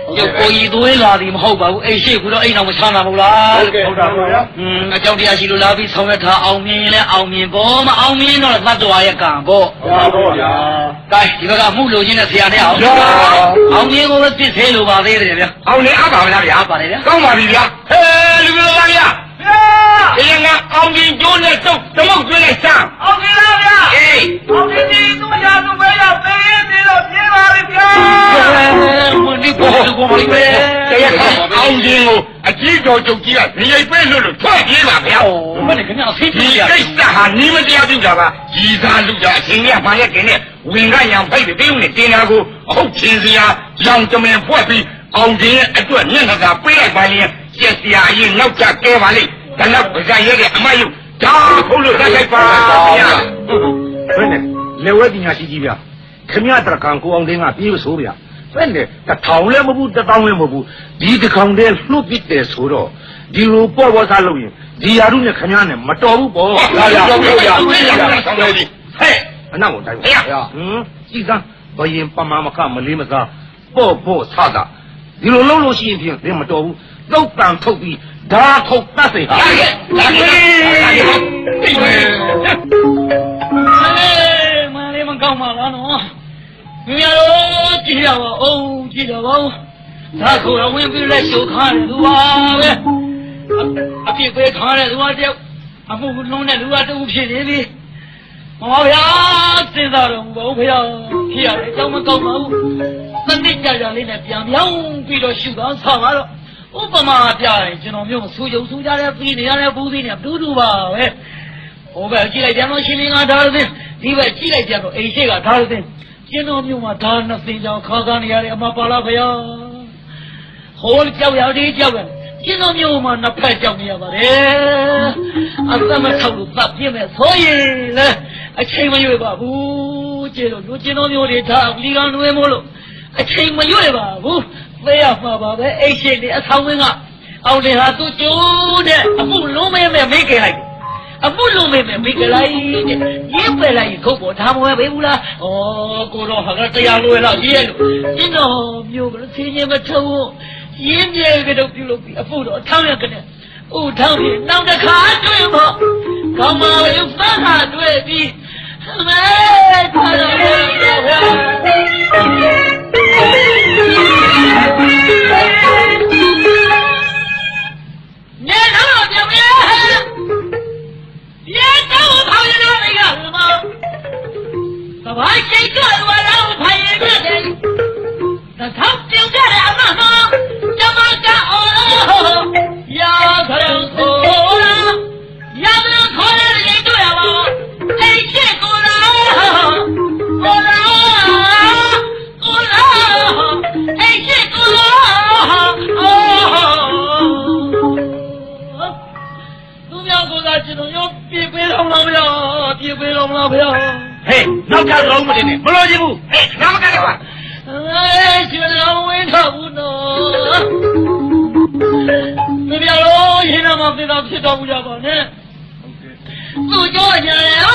有过一堆拉的好吧？哎，谁不知道哎，那我唱那不啦？ ဟုတ်တာပါဗျာ嗯，那叫တရားရှိလို့လာပြီးဆောင်ရွက်ထားအောင်မြင်လဲအောင်မြင်ပေါ့မအောင်မြင်တော့သတ်တော်ရဲ့ကံပေါ့ဟုတ်ပါဗျာကဲဒီဘက်ကမှုလို့ချင်းနဲ့ဆရာနဲ့အောင်အောင်မြင်ကိုပဲပြစ်သေးလို့ပါသေးတယ်ဗျာအောင်နေအပ်ပါမလားဗျာအားပါတယ်ဗျာကောင်းပါပြီဗျာဟဲလူမျိုးသားဗျာဗျာဒီငါအောင်မြင်ကျိုးနဲ့တုတ်သမုတ်ကျွေးလိုက်စမ်းအောင်ကြလားဗျာအေးအောင်ကြည့်သူ့ရာသူ့ပဲရပေးရသေးတော့ပြေးပါလေဗျာမင်းဒီပေါ်ကိုမလေးပဲတရားအောင်မြင်ကိုအကြီးတော်ချုပ်ကြီးကနေရိပ်ပေးလို့လို့ထွက်ပြေးပါဗျာဩမင်းခင်ဗျာသိပြီဒီဗျာကိစ္စဟာနီးမတရားပြုတာပါကြီးစားလူတာအရှင်ကြီးကမှန်ရဲ့ကင်းနဲ့ဝင်ကရံဖိုက်ပြီးပြုံးနေတင်တာကိုအဟုတ်ချင်းစရာရောင်တမင်ဖွက်ပြီးအောင်ကျင်းရဲ့အတွက်မျက်နှာသာပေးလိုက်ပါလေကျက်စရာအရင်နောက်ကျကဲပါလိမ့်ဒါတော့ဗဇာရဲ့အမယုဒါခုလို့သက်လိုက်ပါဗျာဘယ်နဲ့လေဝဲပညာရှိကြီးဗျခမရတရကံကိုအောင်တင်းကပြေးဆိုဗျဘယ်နဲ့တထောင်လည်းမဟုတ်တထောင်လည်းမဟုတ်ဒီတကောင်တည်းလှုပ်ပစ်တယ်ဆိုတော့ဒီလိုပေါ့ပေါ့စားလို့ရင်ဒီယာရုနဲ့ခမရနဲ့မတော်ဘူးပေါ့ဒါကြောင့်ပြောရအောင်ဆောင်းလို့ဒီဟဲ့အနောက်ကိုတိုင်းပါဗျဟမ်ကြည်စမ်းဘယင်ပမာမခမလေးမစားပေါ့ပေါ့ဆတာဒီလိုလုံးလို့ရှိရင်ဖြင့်သင်မတော်ဘူးတုတ်တန်ထုတ်ပြီးဓာခုတ်တတ်စေဟာဒါရဲ့ဒါရဲ့ဒီမဲ့မလေးမကောင်းပါလားနော်မင်းရောကြည့်ရပါဦးကြည့်ရပါဦးဒါကိုတော့ဝင်ပြီးလက်ရှုပ်ခါတယ်သူပါပဲအပြစ်ပေးခါတယ်သူကတယောက်အမှုလုံးတဲ့လူကတူဖြစ်နေပြီမမဗျာစဉ်းစားတော့ဘောဖေရဖြစ်ရတယ်အကြောင်းမကောင်းပါဘူးသတိကြကြလေးနဲ့ပြန်ပြောင်းပြီးတော့ရှုတာဆောက်ပါတော့ဥပမာပြရင်ကျွန်တော်မျိုးဆူကြုံဆူကြတဲ့ပြီးနေရတဲ့ဘူးသေးနဲ့တူတူပါပဲဟိုဘက်ကြည့်လိုက်ပြန်တော့ရှင်လင်းကဓာတ်သင်းဒီဘက်ကြည့်လိုက်ပြန်တော့အိမ်ရှိကဓာတ်သင်းကျွန်တော်မျိုးမှာဓာတ်နှစ်သိန်းကြောင်ခါခါနေရတဲ့အမပါလာဗျာဟိုကြောက်ရဒီကြောက်ရကျွန်တော်မျိုးမှာနှစ်ဖက်ကြောက်နေရပါတယ်အသမထောက်လို့ပတ်ပြင်းမဲ့ဆိုရင်လေအချိန်မရွေ့ပါဘူးကျေလို့လူကျွန်တော်မျိုးတွေဓာတ်လီကန်လွဲမို့လို့အချိန်မရွေ့ပါဘူးသိရမှာပါပဲအိမ်ရှိနေအဆောင်ဝင်းကအောင်တယ်ဟာသူ့ကျိုးတဲ့အမှုလုံးမဲမဲမိခဲ့လိုက်အမှုလုံးမဲမဲမိခဲ့လိုက်တဲ့ရင်းပယ်လိုက်ခုတ်ပေါ်ဒါမဝဲပေးဘူးလားဩကိုတော့ဟာကတရားလွယ်လောက်ရေးလို့ကျွန်တော်မျိုးကဆင်းရဲမထုံးရင်းမြဲကတော့ပြုလုပ်ပြီးအဖို့တော့အထောက်ရကနဲ့ဥထောက်ပြီးနောက်တစ်ခါတွေ့ဖို့ကောင်းပါလေဖတ်ခါတွေ့ပြီးမဲထားတော့နေတော့ပြောင်းရရေတော့ထောင်ရတော့ရမှာသဘာရှိတ်ကတော့တော့ဖိုင်ရတယ်တထောက်ပြုံးကြတဲ့အမမကျမကအော်ရာခရုံကိုရာမခေါ်ရတဲ့တွေ့ရပါအိတ်ချစ်ကိုလားကိုလားကိုလားအိတ်ချစ်ကိုလားသူများကိုသာကျွန်တော်ရောပြေးပေးတော့မလားဗျာပြေးပေးတော့မလားဗျာဟေးနောက်ထပ်လုံးမတင်နဲ့မလို့ချင်ဘူးဟေးနာမကလည်းကွာ哎，现在我也差不多。这边喽，现在嘛非常去照顾家吧呢。不叫家喂，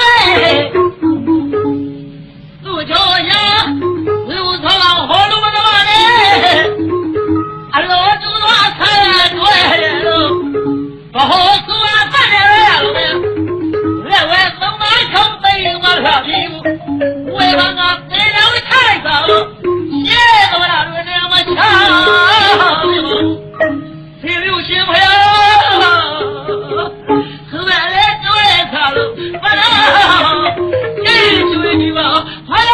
不叫家，为我操了好多么的嘛呢？俺老祖宗才多来了，把好事啊办来了没？来为东马城北我下屁股，为帮俺北了太早。耶，我那路那么长，谁留心朋友？后来来做来他了，完了，这就你吧，完了。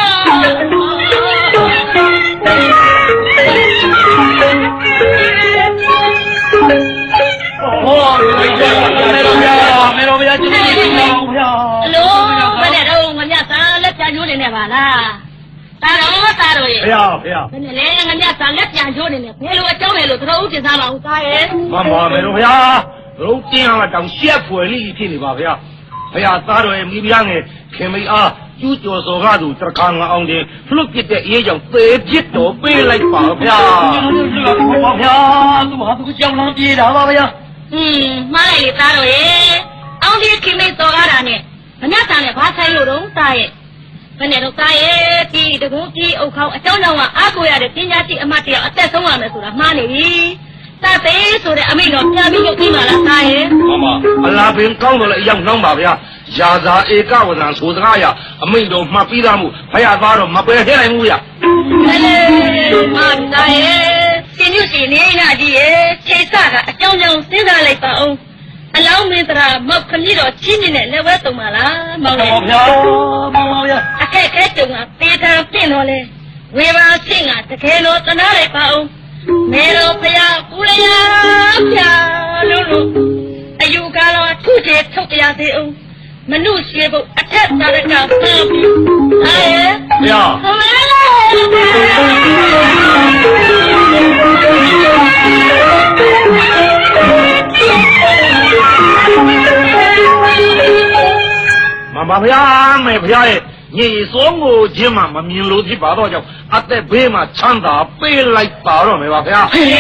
哦，没有没有没有没有，今天没有没有。 Hello，我来了，我家三来家酒的那把啦。大佬大佬ရေဖေရဖေရဘယ်နဲ့လဲငါမြတ်ဆန်လက်ပြန်ချိုးနေတယ်ဘယ်လိုအကြောင်းလဲလို့တို့ဥစ္စာစားပါဦးသားရဲ့မမမေတို့ဖေရတို့တင်းအောင်တောင်ရှက်ဖွယ်လေးဖြစ်နေပါဖေရဖေရသားတော်ရဲ့မိဖုရားငယ်ခင်မိအားကျူးကျော်စော်ကားသူတခါငါအောင်တယ်လှုပ်ပစ်တဲ့အေးကြောင့်သေပြစ်တော်ပေးလိုက်ပါဖေရပါဗျာသူဟာသူကြောင်လန်းပြေးတာပါဗျာอืมမှားလိုက်လေသားတော်ရေအောင်ဒီခင်မိစော်ကားတာနဲ့ငါမြတ်ဆန်နဲ့ဘာဆိုင်လို့တော့သားရဲ့ငဘယ်နဲ့တော့သားရဲ့ဒီတကူကြီးအုပ်ခေါင်းအကြောင်းကြောင့်ကအကိုရတဲ့ပညာရှိအမတ်တယောက်အသက်ဆုံးရမယ်ဆိုတာမှားနေပြီတတ်သေးဆိုတဲ့အမိတော်ပြန်ပြီးရုပ်ပြီးမှလားသားရဲ့မှန်ပါအလားပင်ကောင်းတော့လေအရောက်နှောင်းပါဗျာရာဇာဧကဝဇံဆိုစကားရအမိတော်မှတ်ပြီးသားမှုဖယားသားတော့မပယ်ခဲ့နိုင်ဘူးဗျလေလေမာသားရဲ့ရှင်ညွရှင်နေနာကြီးရဲ့ခြေစကအကြောင်းကြောင့်စဉ်းစားလိုက်ပါအောင်အလောင်းမင်းတရားမောက်ခဏတော့ချင်းနေတဲ့လက်ဝဲတုံပါလားမောင်လေးဗျာမောင်ပါဗျာအခက်ခဲကြုံကတေးထားပြင့်တော့လေဝေဘာရှင်းကတကယ်လို့တနာလိုက်ပါအောင်မေတော်ဖယားဦးလျာဖျားလို့လို့အယူကားတော့ထုချေထုတ်ပြရသေးအောင်မနုရှိဖို့အထက်သာရကပန်းပြီးအဲဗျာဟောမမဗျာမေဗျာရဲ့ညီစောကိုချင်းမှမမြင်လို့ဖြစ်ပါတော့ကြောင့်အသက်ဘေးမှာချမ်းသာပေးလိုက်ပါတော့မယ်ပါဗျာဟေး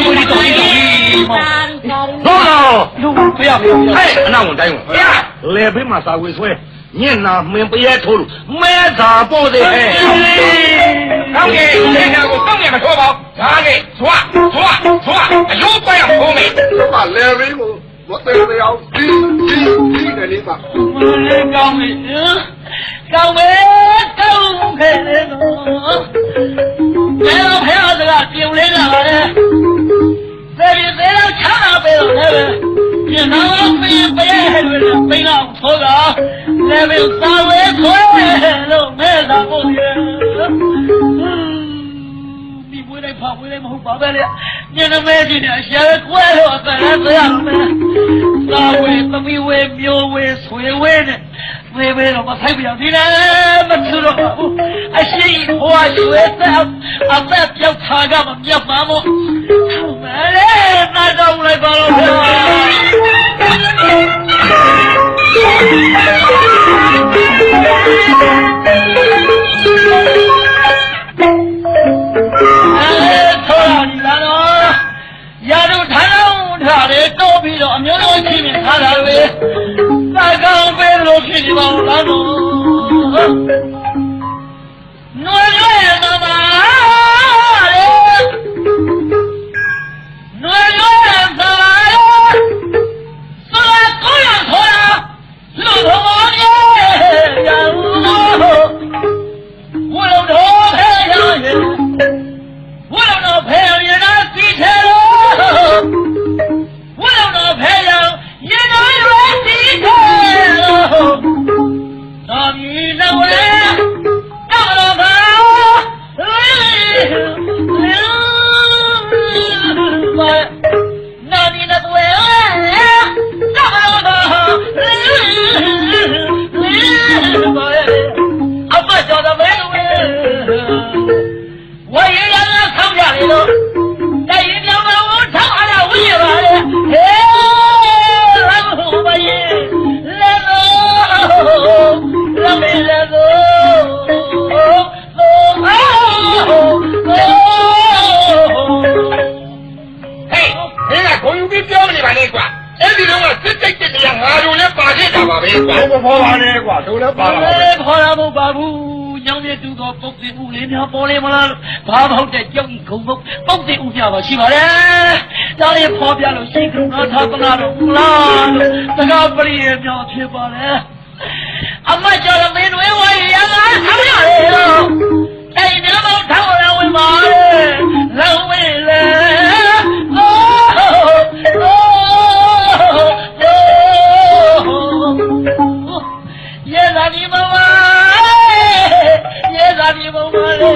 တော်တော်လူဗျာဗျာဟဲ့အနောက်တိုင်းကိုဗျာလေဘေးမှာစာဝေဆွဲညင်နာမင်းပြဲထိုးလို့မဲသာပို့သေးဟဲ့ကောင်းကင်လေနာကိုကောင်းကင်မထိုးပါဘူးဒါကသွားသွားသွားအလုံးပိုင်အောင်ထိုးမယ်ပါလေရင်းကိုမသေးသေးအောင်ဒီဒီဒီကလေးပါကောင်းပြီကောင်းပဲကောင်းခဲ့လေတော့ဘယ်တော့ဖះစကားပြုံလေးလာလဲဘယ်ဒီဘယ်တော့ချားပဲတော့လည်းညနာပင်ပဲလို့ပင်တော့ထိုးတာလည်းပဲသာဝဲခွဲလို့မဲသာဖို့ရဒီဘွေးလိုက်ဖောက်ဝဲလိုက်မဟုတ်ပါပဲလေညနေမဲကြီးနဲ့ရှာခွဲတော့အကလည်းသိရမယ်သာဝဲသမီးဝဲမျိုးဝဲဆွေဝဲနဲ့ဝဲဝဲတော့မဆိုင်ပြဒီလားမထူတော့ဘူးအရှိဘွားရွှေသက်အသက်ပြောက်ထားကမမြတ်ပါမို့မဲလေနားတော့လိုက်ပါတော့ဗျာရာတို့ထားတော့ထားတယ်တော့ပြီးတော့အမျိုးလုံးချင်းနဲ့ထားတာပဲသာကောင်းပဲလို့ဖြစ်နေပါလားတော့နွေရွယ်မမလေနွေရွယ်သာသာကိုရခေါ်တာလူတော်ရဲ့ရာဝလုံးတော်ဖဲရရဲ့ဝလုံးတော်ဖဲရနာစီထဲဝလုံးတော်ဖဲရရင်တော်ရွယ်စီထဲတော်မီနဝဲတော်တော်ပါနာမီနဝဲတော်တော်ပါအပတ်တော်တော်ပဲဝဲဝဲရရဆောင်းကြလေတော့တိုင်ရင်ပြောင်းမလို့ထောက်အားဝိရပါလေဟေးလာဖို့ပါရဲ့လေလို့လာမေလေလို့ဟေးဒီကကိုယူပြီးပြောနေပါလေကွာအဲ့ဒီတော့စစ်တိတ်တဲ့တရားငါတို့လည်းပါခဲ့တာပါပဲကွာဘောဘောပါနဲ့ကွာတို့လည်းပါပါပဲခေါ်ရဖို့ပါဘူးညောင်းတဲ့တူသောပုတ်တင်ဦးလေးများပေါ်လေမလားဘာမဟုတ်တဲ့ကြောက်ဤခုံပုတ်ပုတ်တင်ဦးပြပါရှိပါလေဒါလေးဖော်ပြလို့ရှိကရုဏာသာသနာတော်မူလားလို့တကားပရိယေမြောက်ဖြစ်ပါလေအမကျော်မင်းဝဲဝဲရလာဆောင်ရတယ်လို့အဲ့ဒီတော့ထောက်ရဝင်ပါလေလောဝဲလေအိုးအိုးရေသာဒီမမရေသာဒီမမလေ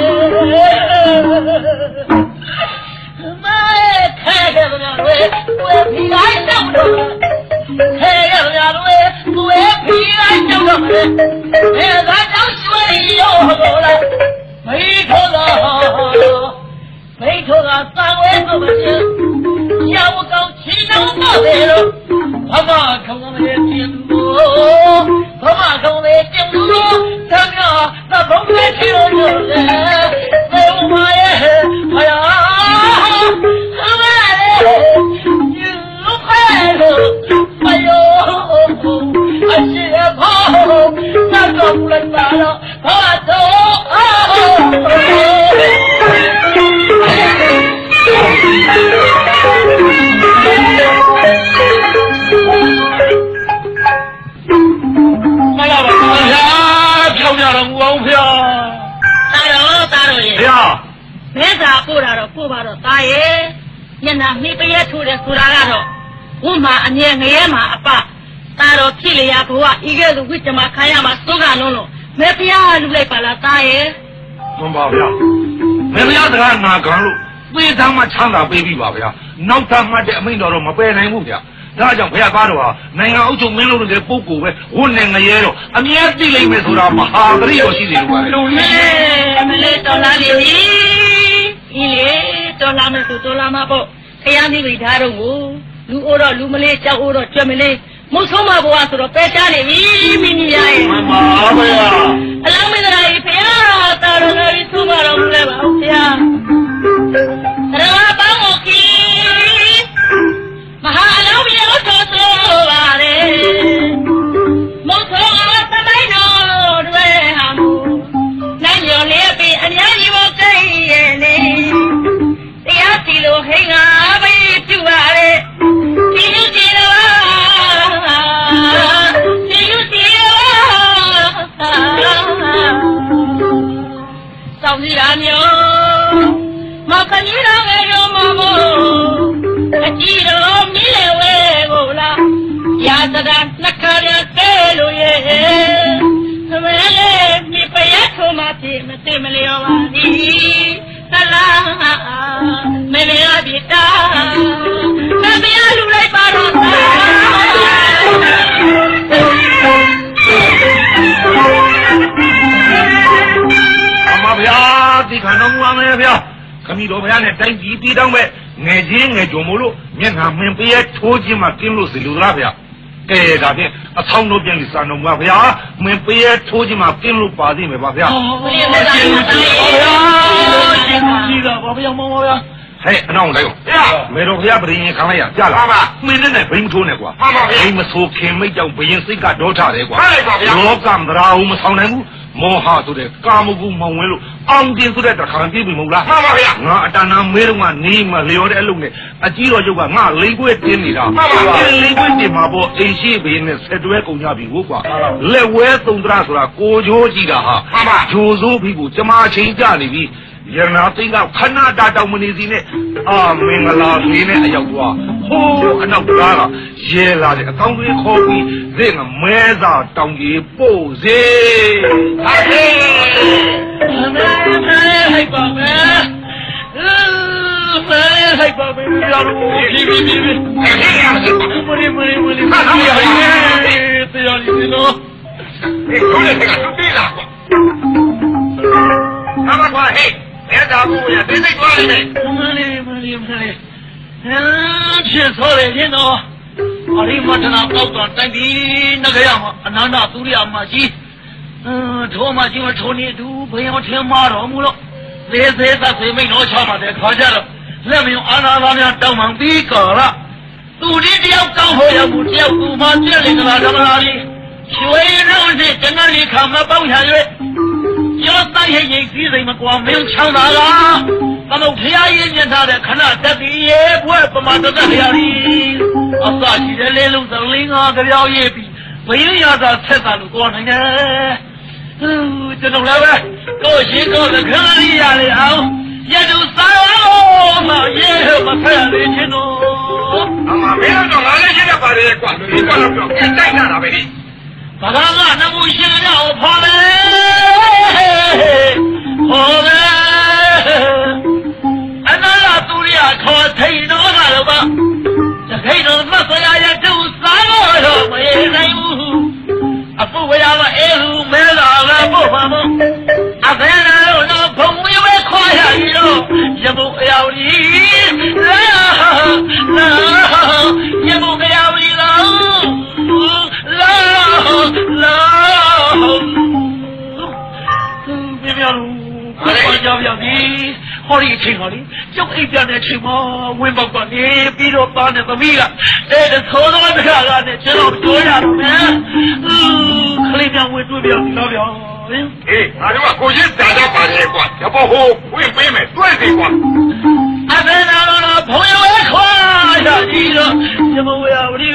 မဲခဲခဲဗျာဝဲဝဲဖီလိုက်တော့ခဲခဲဗျာဝဲဝဲဖီလိုက်တော့မဲသာတော့ရွှေရောလို့လားမိထောသာမိထောသာသံဝဲဆိုပါချင်ရောက်ကောင်းချီတော့ပါလေတော့ဘမခုံလေးတင်လို့ဘမခုံလေးတင်လို့သံဃာသဘုံလေးချီလို့လေဘယ်မရဲ့ဖယားဟမလေလူခဲလို့ဖယောအရှိဖို့သတ်တော်မူလိုက်ပါတော့ဘာတော်မလာပါဘူးဗျာဖြောင်းကြတော့မူအောင်ဗျာတာတော့တာတော့ရေဗျာမဲစာပို့တာတော့ပို့ပါတော့တာရေညနာမိပရဲထိုးတယ်ဆိုတာကတော့ဝတ်မှာအငြင်းငရဲမှာအပတာတော့ဖြစ်လျာဘဝဤကဲ့သို့ဝိတ္တမခံရမှာသုံးကလုံးလုံးမဲဖျားလူလိုက်ပါလားတာရေမှန်ပါဗျာမဲဖျားတကားငါခံလို့ပေးသားမှချမ်းသာပေးပြီပါဗျာနောက်သားမှတဲ့အမိန့်တော်တော့မပယ်နိုင်ဘူးဗျာဒါကြောင့်ဘုရားကားတော်ဟာနိုင်ငံအုပ်ချုပ်မင်းလုံးတဲ့ပုဂ္ဂိုလ်ပဲဝတ်နေငရဲတော့အမြဲသိလိမ့်မယ်ဆိုတာမဟာဂရိတော်ရှိတယ်လို့ပါလူလေးမလေးတော်လာလေဤလေတော်လာမယ်ဆိုတော်လာမှာပေါ့ခရမ်းမိပြီသားတော့ကိုလူအိုးတော့လူမလေးကြောက်အိုးတော့ကြွမလေးမုတ်ဆုံးမဘွားဆိုတော့ပဲချနေပြီမိမိရရဲ့မှန်ပါဗျာအလောင်းမင်းသားကြီးဖျားတာတော်လေးသူ့မတော်မူလဲပါဦးဖျားရပါမောကီမဟာအလောင်းမြေတော်ဆိုပါလေမုတ်ဆုံးသမိုင်းတော်တွေဟာမူနိုင်ရော်လေးပြီးအများကြီးကိုကြိုက်ရဲ့လေတရားစီလိုဟိငါပဲပြူပါလေဒီလူစီတော့ဒီလူစီတော့စောင့်ကြည့်ရမျိုးမခဏရငယ်ရောမမို့အကြည့်တော့မြည်လေဝဲကိုလားရာသဒနှခရတဲလို့ရဲ့သမဲလေးမိပရထုံးမဖြစ်မသိမလျောပါသည်သလားမေမေအပြစ်တာမမရလူလိုက်ပါတော့အမဗျာဒီခဏတော့မမယ်ဗျာခမီတော်ဗျာနဲ့တိုင်းပြည်ပြည်တောင်းမဲ့ငယ်ချင်းငယ်ကြုံမို့လို့မျက်နှာမင်းပြဲထိုးခြင်းမှကင်းလို့စီလူလားဗျာကဲဒါဖြင့်အဆောင်တို့ပြန်ပြီးစာတော်မှာဗျာမင်းပြဲထိုးခြင်းမှကင်းလို့ပါသိမယ်ပါဗျာဘုရားပါဗျာရှိတာပါဗျာမောင်ပါဗျာဟဲ့အနောက်လိုက်အောင်မေတော်ဘုရားပြင်ရင်ခံလိုက်ရကြလားမှန်ပါမင်းနဲ့ဘိန်းမထိုးနဲ့ကွာမှန်ပါဗျာဘိန်းမဆိုးခင်မိတ်ကြောင့်ဘယင်စိတ်ကဒေါထတယ်ကွာမှန်ပါဗျာလောကမ္ဘာဟုမဆောင်နိုင်ဘူးမောဟဆိုတဲ့ကာမဂုဏ်မောင်ဝင်လို့အောင်တင်ဆိုတဲ့တခါပြည့်ပြီမဟုတ်လားမှန်ပါဗျာငါအတဏ္ဍမဲတော့ကနေမလျော်တဲ့အလုပ်နဲ့အကြီးတော်ရုပ်ကငါလိန်ခွေးတင်းနေတာမှန်ပါဗျာလိန်ခွေးတင်မှာပေါ့အိမ်ရှိဘေးနဲ့ဆက်တွဲကုန်ကြပြီဟုတ်ကွာလက်ဝဲသုံးတရဆိုတာကိုချိုးကြည့်တာဟာမှန်ပါဂျိုစိုးပြီကိုကျမချင်းကြနေပြီရဏသိန်းကခဏတာတောင်မနေစီနဲ့အာမင်္ဂလာလေးနဲ့အရောက်သွားဟိုးအနောက်ကားကရဲလာတဲ့အကောင်းကြီးခေါ်ပြီးဇင်းကမဲစာတောင်ကြီးပို့စေဟာဟေးမဲမဲဟိုက်ပါမဲမဲဟိုက်ပါမဲရလို့ပြီးပြီးပြီးပြီးမရီမရီမရီဟာဟာတရားလေးနော်ဒီကိုလည်းကသူပြေးလာကွာဟာမကွာဟေးအဲ့ဒါကိုရသိသိသွားနေတယ်မလေးမလေးမလေးဟမ်ဖြစ်ဆိုရရင်တော့အရိမတနာပေါက်တော့တိုက်ပြီးငကြရမှာအနန္တသူရိယာမကြီးအင်းထိုးမကြီးမထိုးနေသူဘယ်အောင်ထင်မှာတော့မူလို့သေးသေးသက်သေးမိတ်တော့ချမှာတဲ့ခါကြတော့လက်မြေအာနာသားများတောင်းမှန်ပြီးကော်ရသူဒီတယောက်ကောင်းဟောရမှုတယောက်သူမှပြည့်လင်္ကာဓမ္မရာလေးရွှေရုံးနဲ့တဏှာလေးခါမပေါင်းရရွေးကျော်တိုက်ဟိတ်ရင်ကြီးစိမ်မကွာမင်းချမ်းသာလားသမုတ်ဖျားရင်ညထားတဲ့ခဏတက်ပြီးရေဘွဲ့ပမာတတ်ရရီအစရှိတဲ့လေးလုံးသလင်းငါကြောင်ရေးပြီးဘယင်းရသာဆက်တာလို့ပြောနိုင်တယ်ကျွန်တော်လည်းပဲကိုရှင်ကိုခဏလေးရလေအောင်ရတူစားအောင်မရေမဖက်ရချင်းတော့အမမင်းတော့ငါလည်းရှိတတ်ပါလေကွာဒီကတော့ပြောတိုက်တာပဲလေဘာသာကနမူရှင်တော့ဖော်လေဖော်လေအနာလာသူရခေါ်ထိန်တော့တာတော့ပါတခိန်တော့မဆွရရတူစားတော့မရေနိုင်ဘူးအဖို့ဝရကအဲလူမဲလာလာဖို့ပါမအဖဲလာတော့ဘုံဝဲဝဲခေါ်ရပြီတော့ရမုံအယော်ကြီးလာလာရမုံအယော်ကြီးလာလာလာပြပြလို့ဘာကြောင့်ရောက်ဒီဟောဒီအချိန်ဟောဒီကျုပ်အိပ်ပြတဲ့အချိန်မှာဝင်းပေါက်ကနေပြီးတော့ပါနဲ့သမီးကတဲ့သိုးသောတခါကနဲ့ကျွန်တော်ပြောရတော့မယ်ခလေးပြန်ဝေတွေ့ပြပြီလားဗျာဟင်အေးငါတို့ကကိုကြီးတာတာပါလေကွာရပေါ်ဟိုဝင်ပေးမယ်တွေ့ပြီကွာအဖေနာတော့ဘုံရွယ်ခွာရကြီးတော့ရမဝရဘူး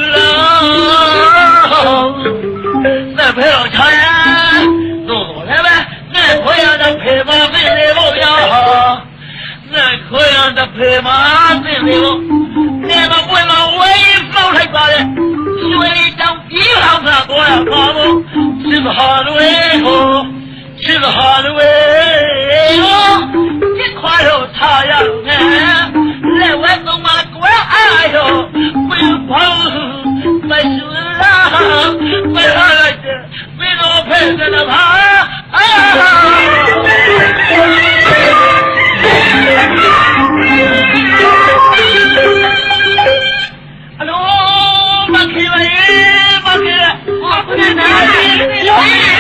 လားသက်ဖဲတော့ချာရတို့လည်းပဲနဲ့ခွေရတဲ့ဖေမမင်းလေးလို့ရနဲ့ခွေရတဲ့ဖေမမင်းလေးလို့နေမပွင့်မဝေးပေါက်လိုက်ပါလေရွှေတောင်ကြီးဟောင်းတာတော့ရပါဘူးစစ်ဟာတွေဟိုစစ်ဟာတွေဟိုစစ်ခွာတော့ထားရနဲ့လက်ဝဲသုံးမကွယ်အားရောဝေဖောင်းမဆူလာမရလိုက်တဲ့မင်းတို့ဖဲ့တဲ့ဘာအာအလိုမခေပါရေမခေရဘာဖြစ်နေလဲ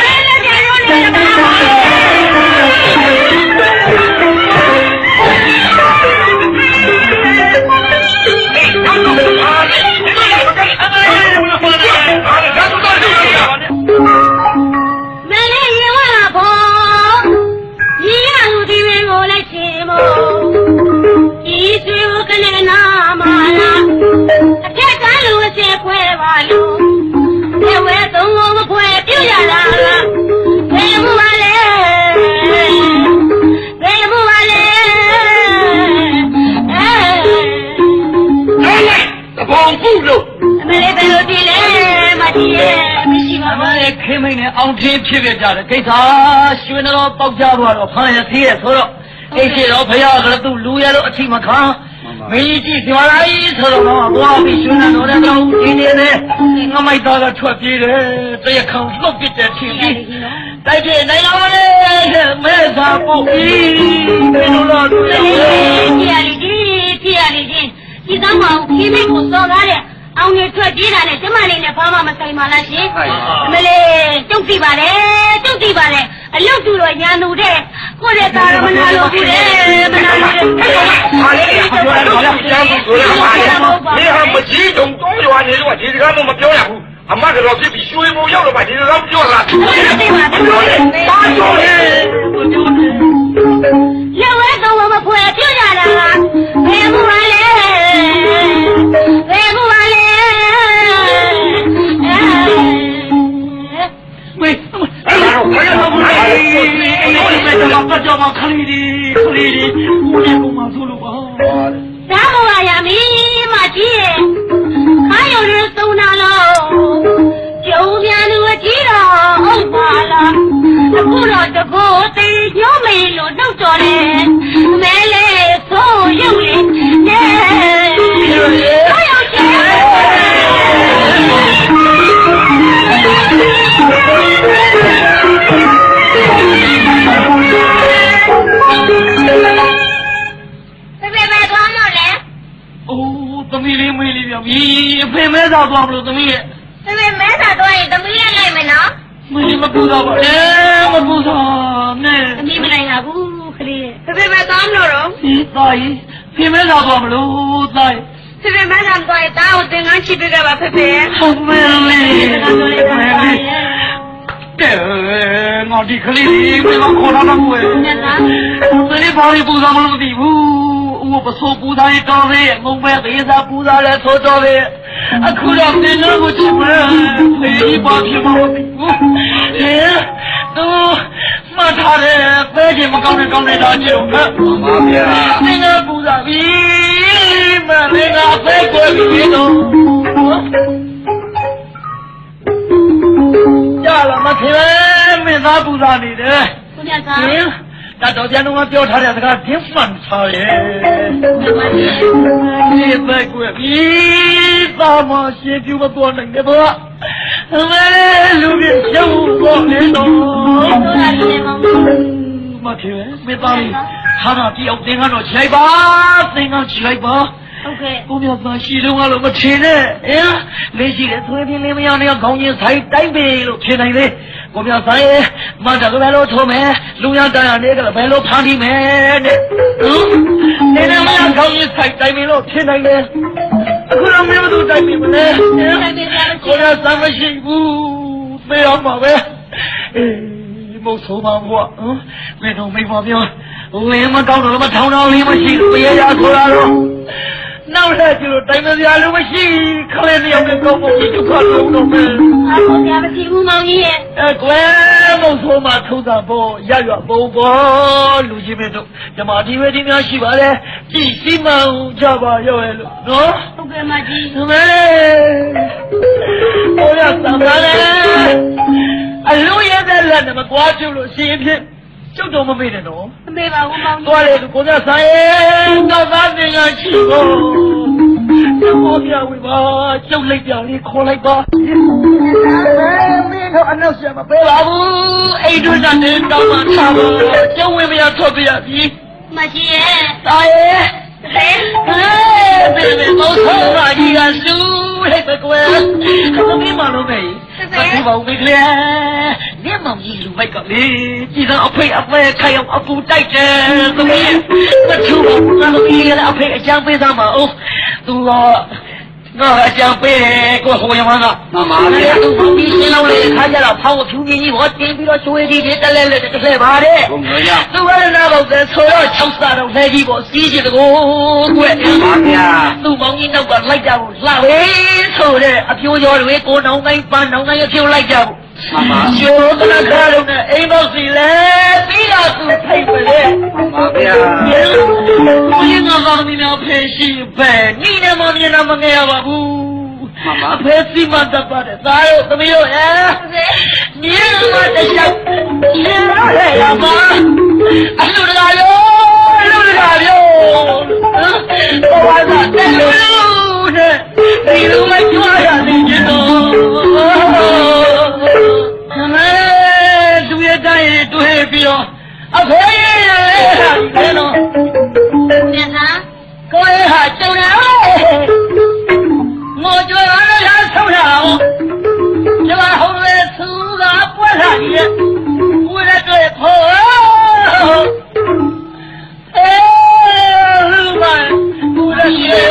ခင်မိန်နဲ့အောင်ထင်းဖြစ်ပြကြတယ်ကိစ္စရွှေနှတော်ပေါက်ကြသွားတော့ဖန်ရသေးရဲ့ဆိုတော့အိတ်ရှိတော့ဖရာကလည်းသူ့လူရလို့အထိမခံမင်းကြီးကြွားလိုက်ဆိုတော့သွားပြီးရွှေနှတော်နဲ့တော့ဒီနေနဲ့ငမိုက်သားကထွက်ပြေးတယ်တရခေါင်လှုပ်ပစ်တဲ့ထင်ကြီးတိုက်ပြေးနိုင်တော့လေမဲသာပုတ်ပြီးမင်းတို့တော့တွေ့ရတယ်ကြည်ရည်ကြီးကြည်ရည်ကြီးဒီကောင်းအောင်ခင်မိန်ကိုစော်ကားတဲ့အောင်နေထွက်ပြေးတာနဲ့ကျမလေးနဲ့ဘာမှမဆိုင်ပါလားရှင်အမလေးကျုပ်သိပါလေကျုပ်သိပါလေအလုတ်တူတော့ညာလူတဲ့ကိုယ့်ရဲ့သားရမနာလို့ဘူးလေမနာလို့ဟာလေပြောရတော့ကြောက်ဘူးဆိုရပါလေဒီဟာမကြီးတုံတော့ရွာနေလို့ဒီစကားမှမပြောရဘူးအမကတော့ဖြစ်ပြီးရွှေဘုံရောက်တော့မှဒီစကားပြောလာတယ်ပြောလေပါပြောလေပြောဝဲတော့မဖွယ်ပြောရတာဘယ်မှုပါလဲဘယ်မှုပါလဲ喂，哎呀，哎呀，哎呀，我这个老婆叫我看你的，看你的，我也不忙走路吧。咱们啊呀，没嘛钱，还有人送那喽，九年多几了，欧巴了，不了这个得有没有弄着嘞，没嘞所有嘞，嘞，所有钱。သမီးလေးမွေးလေးပြောပြီအဖေမဲသာသွားမလို့သမီးရဲ့အဖေမဲသာသွားရင်သမီးရဲ့လိုက်မယ်နော်မင်းမပူတော့ပါအဲမပူတော့နဲ့သမီးမနိုင်ပါဘူးခလေးအဖေမဲသွားမလို့တော့ဒီသားကြီးဖေမဲသာသွားမလို့သားဖေဖေမဲသာသွားရင်တားကိုသင်္ကန်းချိပေးကြပါဖေဖေဟုတ်မဲလေးတဲ့ငါဒီခလေးလေးမခေါ်လာတော့ဘူးရဲ့သမီးဘာလို့ပူတော့မလို့မသိဘူး我不说不他一招嘞，我买为啥不他来做招嘞？啊，可了别人不去问，赔一把皮毛皮肤，哎，都骂他嘞，白天么刚才刚才打酒呢，妈别，那个不咋比，嘛那个白过比都，家了嘛听没啥不咋的的，姑娘啥？那赵家龙啊，表他的这个挺反差耶！你在过比咱们先就我多能的不？我路边小屋过的多。没听没道理，他那比我顶上着起来吧，顶上起来吧。OK， 我们要把西龙啊，那么吃呢？哎呀，那些人随便你们要那个高人才带背了，吃来的。我们要在马这个白路出门，路上这样那个白路旁的门的，嗯，那那么样高人才带背了，吃来的。可能没有都带背不呢，我要咱们幸福，没有毛病。 冇錯嘛我嗯咩都沒發表連麼搞到那麼頭腦連麼心別呀錯啦咯နောက်လည်းကျလို့တိုင်းမစရာလိုမရှိခလေးနှစ်ယောက်နဲ့ကောင်းဖို့ဒီဒုက္ခလုံးတော့မယ်啊我家不欺负毛衣အဲကွယ်冇錯嘛ထုံးတာပေါ့ရရွဘုံပေါ့လူကြီးမင်းတို့ဓမ္မဒီဝေဒီများရှိပါလေကြည်စီမံကြပါရောရဲ့လို့နော်ဟုတ်ကဲ့မကြီးမဲဟိုရသံပါလေအလူရဲ့လက်နဲ့မကွာကျလို့စီအဖြစ်ကျုပ်တော်မမေ့နဲ့နော်မမေ့ပါဘူးမောင်ကြီးသွားလေကိုသားဆိုင်ရဲ့ငါသားတင်ကချီကိုတော့ပြဝေပါကျုပ်လိုက်ပြလေးခေါ်လိုက်ပါမင်းတို့အနောက်ဆက်မပေးပါဘူးအိမ်တို့နဲ့တောင်းမှထားပါကျုပ်ဝင်မရထွက်ပြရပြီမကြီးရဲ့သားရဲ့ဟဲ့ဟဲ့ဘယ်လိုမောဆောရာကြီးကစုလိုက်ပဲကွယ်သမီးမလို့မေးဘာဘာဝိကလေနေမောင်ကြီးလူမိုက်ကလေကြည်သာအဖေအဖေခိုင်အောင်အပူတိုက်တယ်သမီးမထူပါဘူးသမီးလည်းအဖေအကြံပေးသားမအောင်သူကငါအကြံပေးကိုဟိုရမကမမလေးသူမပြီးရှင်းလို့လေခါကြတော့ဖောက်ဖြူကြီးကြီးဟောတင်းပြီးတော့ကျွေးကြီးတလဲလဲတစ်လဲပါတယ်ဟုတ်ကဲ့ရသူကလည်းနားပေါ့ဆိုတော့၆စားတော့လဲကြီးပေါ့စီးကြည့်တကိုကွယ်ပါဗျာသူမောင်ကြီးနောက်ကလိုက်ကြဘူးလှပဲဆိုတဲ့အပြိုးကျော်တွေကိုနောင်တိုင်းပန်းနောင်တိုင်းအဖြိုးလိုက်ကြဘူးမမချိုးကနာကားလုံးနဲ့အိမ်ပေါက်စီလဲပြီးတော့သူထိတ်ပဲလေပါဗျာဘယ်ငါဘာမင်းများဖေးရှိပဲနီးနေမမြင်တော့မငယ်ရပါဘူးမမအဖေစီမတတ်ပါတယ်သားတို့သမီးတို့အဲနီးမတခြားရှင်းရရပါအလူတကာရောအလူတကာရောဘာသာတဲ့လူနဲ့ဒီလိုမကြွားရနေကြတော့မဲသူရဲ့တိုင်းတွေ့ပြီးတော့အဖေဘယ်လိုမြတ်ဟာကိုယ်ဟာကျုံတယ်ငိုကြွလာလားဆုံးတာဟောကျမဟိုလေသူကပွက်လာကြီးရဲ့ကိုယ်လည်းတွေ့ဖို့အဲလူမကိုယ်လည်းတွေ့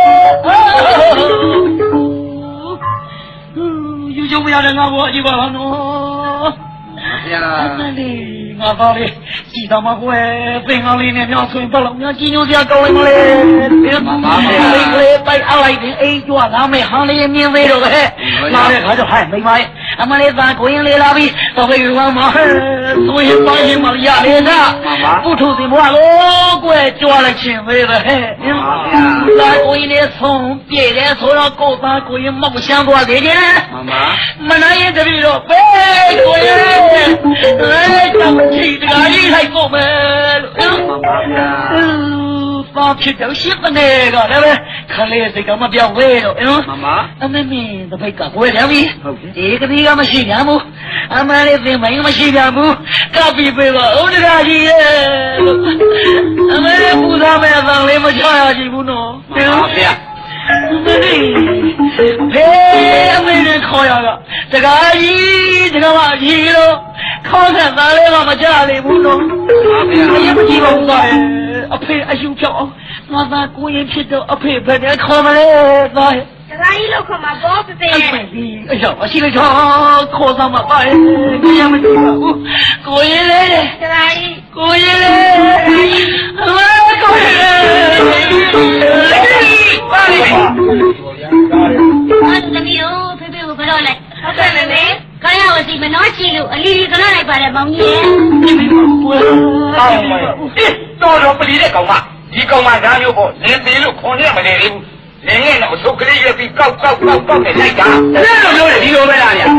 ဖို့ယူကြမရတဲ့ငါဘောအကြည့်ပါနော်ဗျာအမလေးငါပါလေကြည်တော်မကွယ်ပင်ကောင်းလေးနဲ့မြောက်ဆွေဘလောက်များကြီးညိုစရာကောင်းဝင်မလဲဒီမှာပါလေပိုက်အလိုက်နေအိမ်ကြွလာမယ်ဟန်လေးမြင်သေးတော့ပဲလာတဲ့ခါကျဟဲ့မိမရဲ့အမလေးသာကိုရင်လေးလာပြီးတော့ဘယ်လိုမှသွေးပိုင်းရင်မရလေကပုထုသင်ဘွားလို့ကွယ်ကြွလိုက်ခြင်းပဲဟဲ့လာကိုရင်လေးဆုံးပြေတယ်ဆိုတော့ကိုသားကိုရင်မောက်ရှမ်းသွားသေးတယ်မမနိုင်ရင်တပည့်တော့ပဲကိုရင်အဲကြောင့်ချီတကားကြီးလိုက်ကုန်မယ်လို့မှန်ပါဗျာဘာဖြစ်တော့ရှင်းကနေကလည်းခလေးစိတ်ကမပြောင်းဝဲတော့အင်းမှန်ပါအမေမင်းတပိတ်ကဘွဲတယ်ပြီဟုတ်ပြီဒီကတိကမရှိကြဘူးအမလေးသင်မင်းမရှိကြဘူးကပ်ပြီးပြေတော့ဥဒရာကြီးရဲ့အမေပူစားမဲ့အသံလေးမချရကြဘူးနော်မှန်ပါဗျာအမေဖေးအမေနဲ့ခေါ်ရတာတကားကြီးတကားမကြီးလို့ခေါ်တဲ့သားလေးကမကြလေဘူးနော်ပါဗျာအရင်မကြည့်ပါဘူးသားရဲ့အဖေအယူဖြောက်အောင်ငါသားကိုရင်ဖြစ်တော့အဖေဘယ်နဲ့ခေါ်မလဲသားရဲ့တကားကြီးလို့ခေါ်မှာပေါ့ဖေဖေအမေကြီးအယောအရှိလိုက်တော့ခေါ်သားမှာပါရဲ့ကိုရင်မကြည့်ပါဘူးကိုရင်လေတကားကြီးကိုရင်လေအမကိုရင်ပါလေအဲ့တမီးတို့ဖေဖေကိုဘယ်တော့လဲဟုတ်ကဲ့မေမေကာယဝစီမနှောချီလို့အလီလီကလာလိုက်ပါတယ်မောင်ကြီးရဲ့တောင်းမယ်တော်တော်ပလီတဲ့ကောင်မဒီကောင်မဓာမျိုးပေါ့လင်းသေးလို့ခွန်ရမနေဘူးလင်းနဲ့တော့အထုပ်ကလေးရွက်ပြီးကောက်ကောက်ကောက်ကောက်နဲ့လိုက်တာအဲ့လိုမျိုးလေဒီလိုပဲလားဗျာ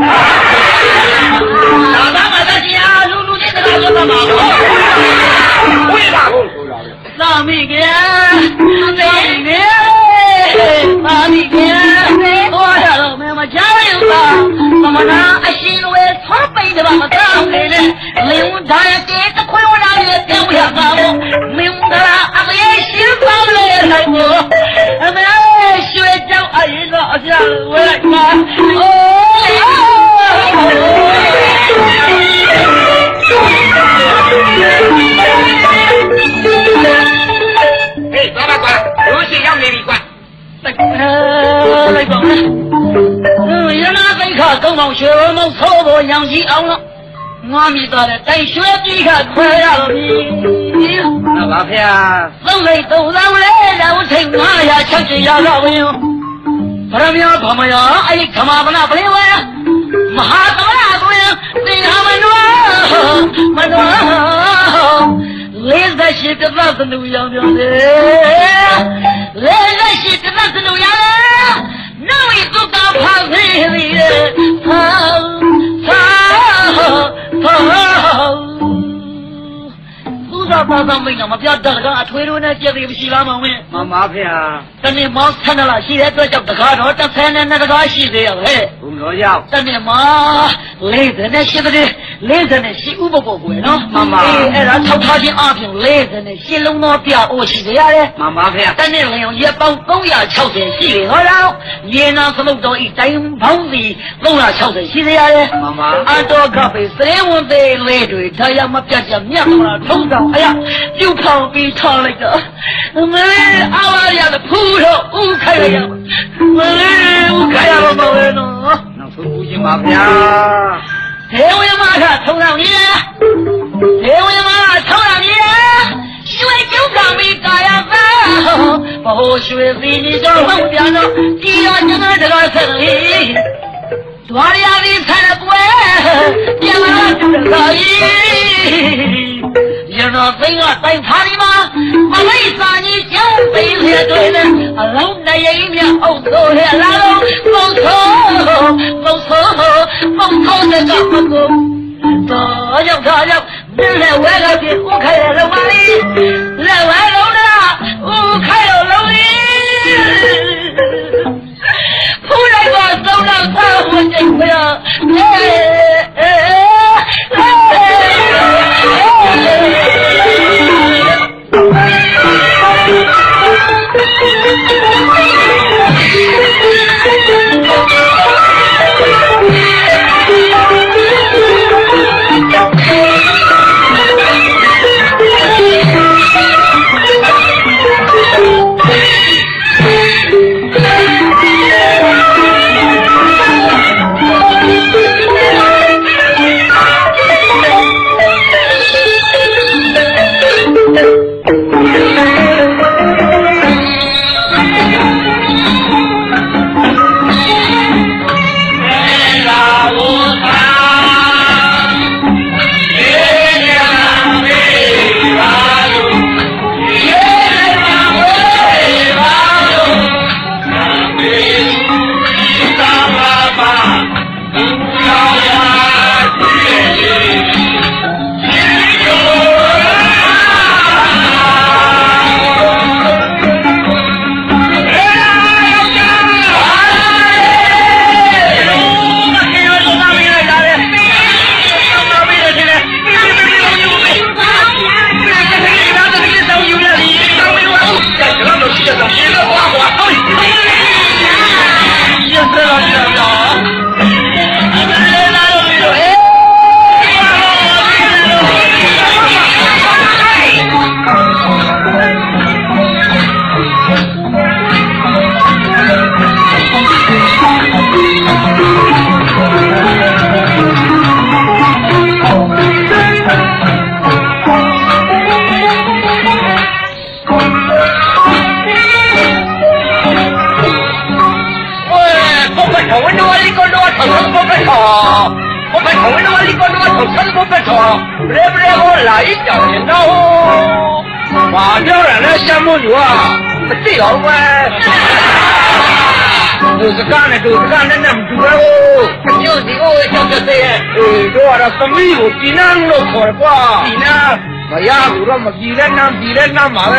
ဒါသာမသာကြီးအားလူလူချင်းတကားလို့ပါမှာဝိပါဘူးဆိုတာလေသာမိကသာမိကသာမိကတော့ရတော့မမကြားရဘူးမမနာအရှင်ဝဲသွတ်ပိန်တယ်မတောင်းနေလေလင်းဒါရဲ့တခွေးဝနာရဲ့ပြောင်းရပါဘူးမင်းကအမေရှင်းပါလေလိုက်ဘူးအမေရွှေကြောက်အရင်တော့အပြဝဲလိုက်ပါအိုးဟေးသွားပါကွာလို့ရှိရောက်နေပြီကွာလိုက်လိုက်ပါမယ်ရနာသိခါကောင်းအောင်ရွှေမောင်သိုးပေါ်ရောင်ကြီးအောင်လို့我米到了带学弟看快要你。 那老婆呀， 走来走来来，让我听妈呀，想起要绕我。不然要怎么样？哎，干嘛不那不灵我呀？马怎么那不灵？你他们说，们说。来在西边那是牛羊苗的，来在西边那是牛羊的，那位都当怕谁的，跑跑跑，路上早上没那么不要等了，推着那接着有西拉嘛喂， 妈妈婆呀， 等你忙看到了，现在这叫不看着，这才能那个个西的呀喂， 不着要， 等你忙来在那西的。来着呢，是五百多块呢。 妈妈， 哎，那超超级阿平来着呢，是龙那边我是这样的。 妈妈婆呀， 但你利用一包高压超水系列好了，也拿什么到一整棚子高压超水是这样的。 妈妈， 按照咖啡三万的来对，他要么别讲面到了头上，哎呀，就旁边唱那个，没阿拉呀的葡萄，我开了呀，没我开了嘛喂喏。 那说不行妈婆呀。 台湾马上头上你，台湾马上头上你，学就刚没大呀子，不学费你就弄点了，第二天这个生意，多的呀你才能过，别了就是可以。你说这个在哪里吗？我为啥你就非得对呢？老那一面后头来了，不错，不错，不错的这么多，这样这样，人来外头去，我开了楼里，来外头的，我开了楼里，突然我走到他我这回呀，哎哎哎哎。 就是干的，就是干的，那么多哦。 你有这个叫这些， 哎，这玩意儿什么有比那都好的吧？比那，我呀，我说嘛，比那那比那那嘛嘞。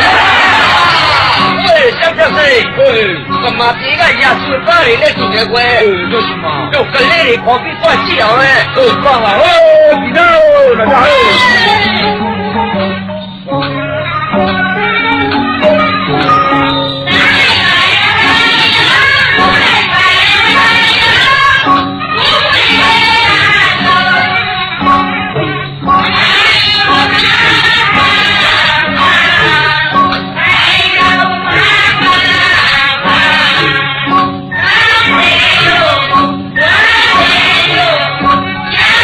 哎，像这些，哎，干嘛这个也是把你那做的乖？ 哎，这是嘛？ 就跟你的可比关系了嘞。 哎，干了哦，比那哦，大家哦。 Yeah.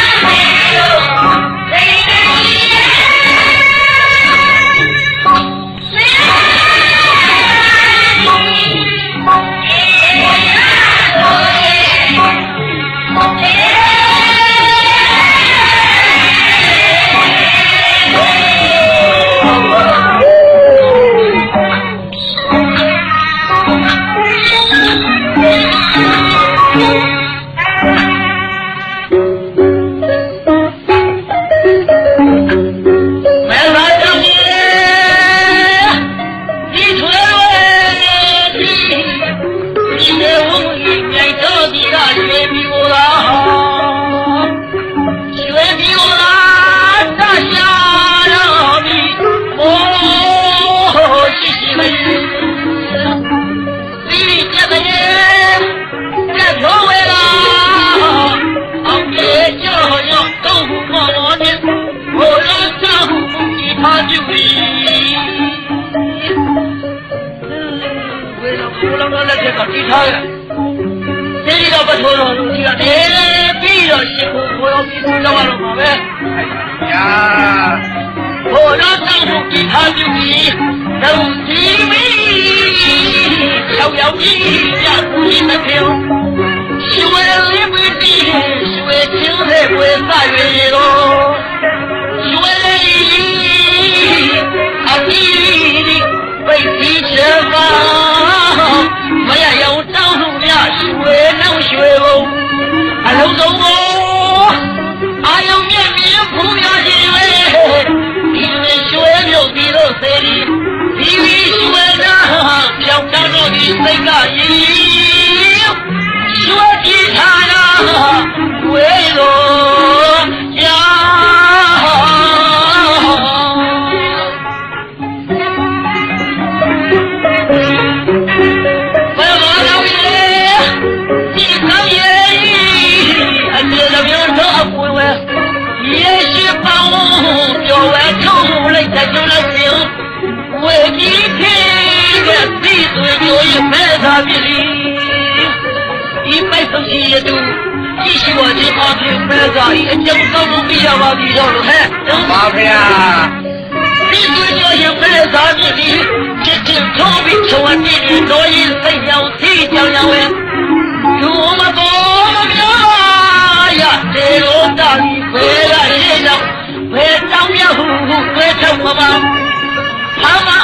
他了。这里头不错了，这个哎，比较辛苦，我要比谁干嘛了嘛呗？ 哎呀， 我要当初给他就比都提名，小妖精呀，你的票，是为了一杯地，是为青菜不会撒月咯，是为了你，他弟弟被提吃饭。我也有当初呀，学能学哦，还能走哦，还有面面苦面因为因为学有比了谁的，比比学着飘飘着的谁个意，学吉他呀，为了呀。也许把我叫外头来再就来听，为你听个闭嘴就一百三米里，一百三十一度，一十我的马平百三一讲到不必要把比较了还， 马飞呀， 闭嘴就一百三米里，这这头比千万弟弟多一分要提讲讲喂，多么多么妙呀，这个大理回来也要。会当面呼呼会成我吧？他妈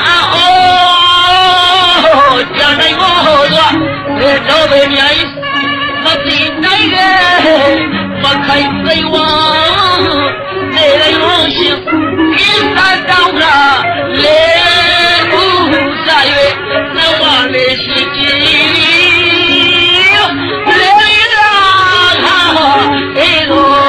哦，将来我说会找回面，我比那个我开飞王，那个荣幸一三到了来不下月，那我的心机来了他一路。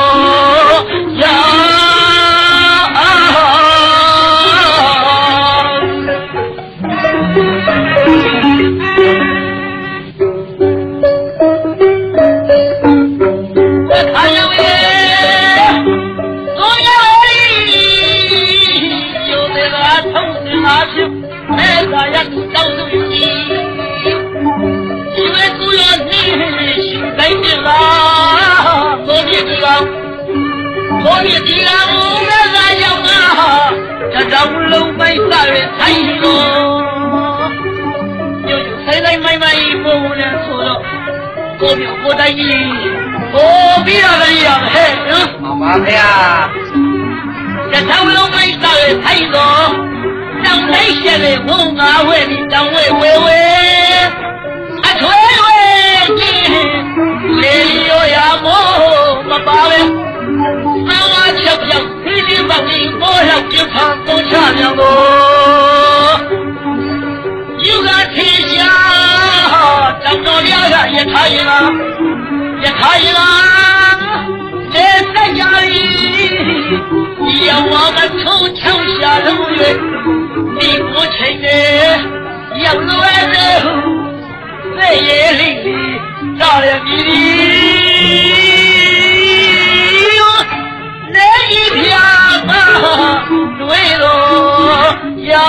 我的地啊，我们咱养啊，这张楼买三月才咯，有有谁来买买衣服呢？错了，我表不在意，我比他们养嘿， 好麻烦呀！ 这张楼买三月才咯，让那些人我阿为你当喂喂喂，啊推喂你，没有呀我我把喂。妈妈瞧瞧，你的房里我要就怕我瞧瞧我，有个天下长着两个也差一了，也差一了。这在家里，要我们从桥下路远，你不亲的要来人，在夜里打了你的。那一片啊，对喽呀！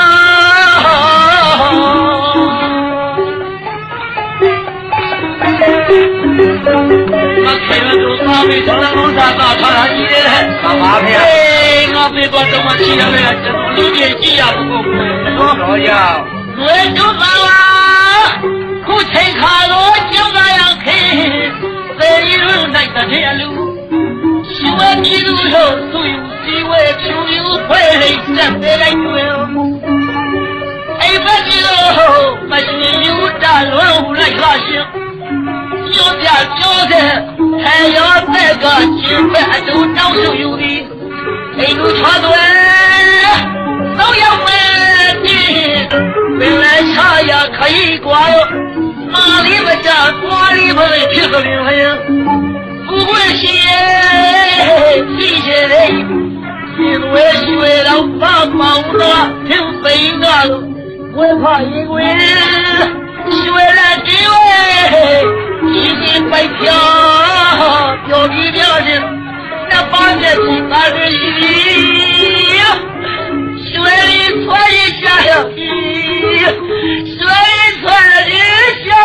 我开了都三杯，从来弄啥大茶一的， 干嘛去呀？ 哎，我别管怎么起来了，这种六年级呀不过过。 老呀， 我就把啊，苦菜卡罗就那样开，这一路来的天路。希望一路上所有机会就有快乐站在来做，哎，不知道把心有战乱来发现，有家交的还要再个几百都到手有的，哎，都插队都要问你，本来茶呀可以挂哟，哪里不下哪里不能去个名呀？不会写，记下来，因为学了把忙了，挺费那个，我怕因为学了几位，一斤白票，表里表人，那八月七八日一，学里错一下呀，学里错一下。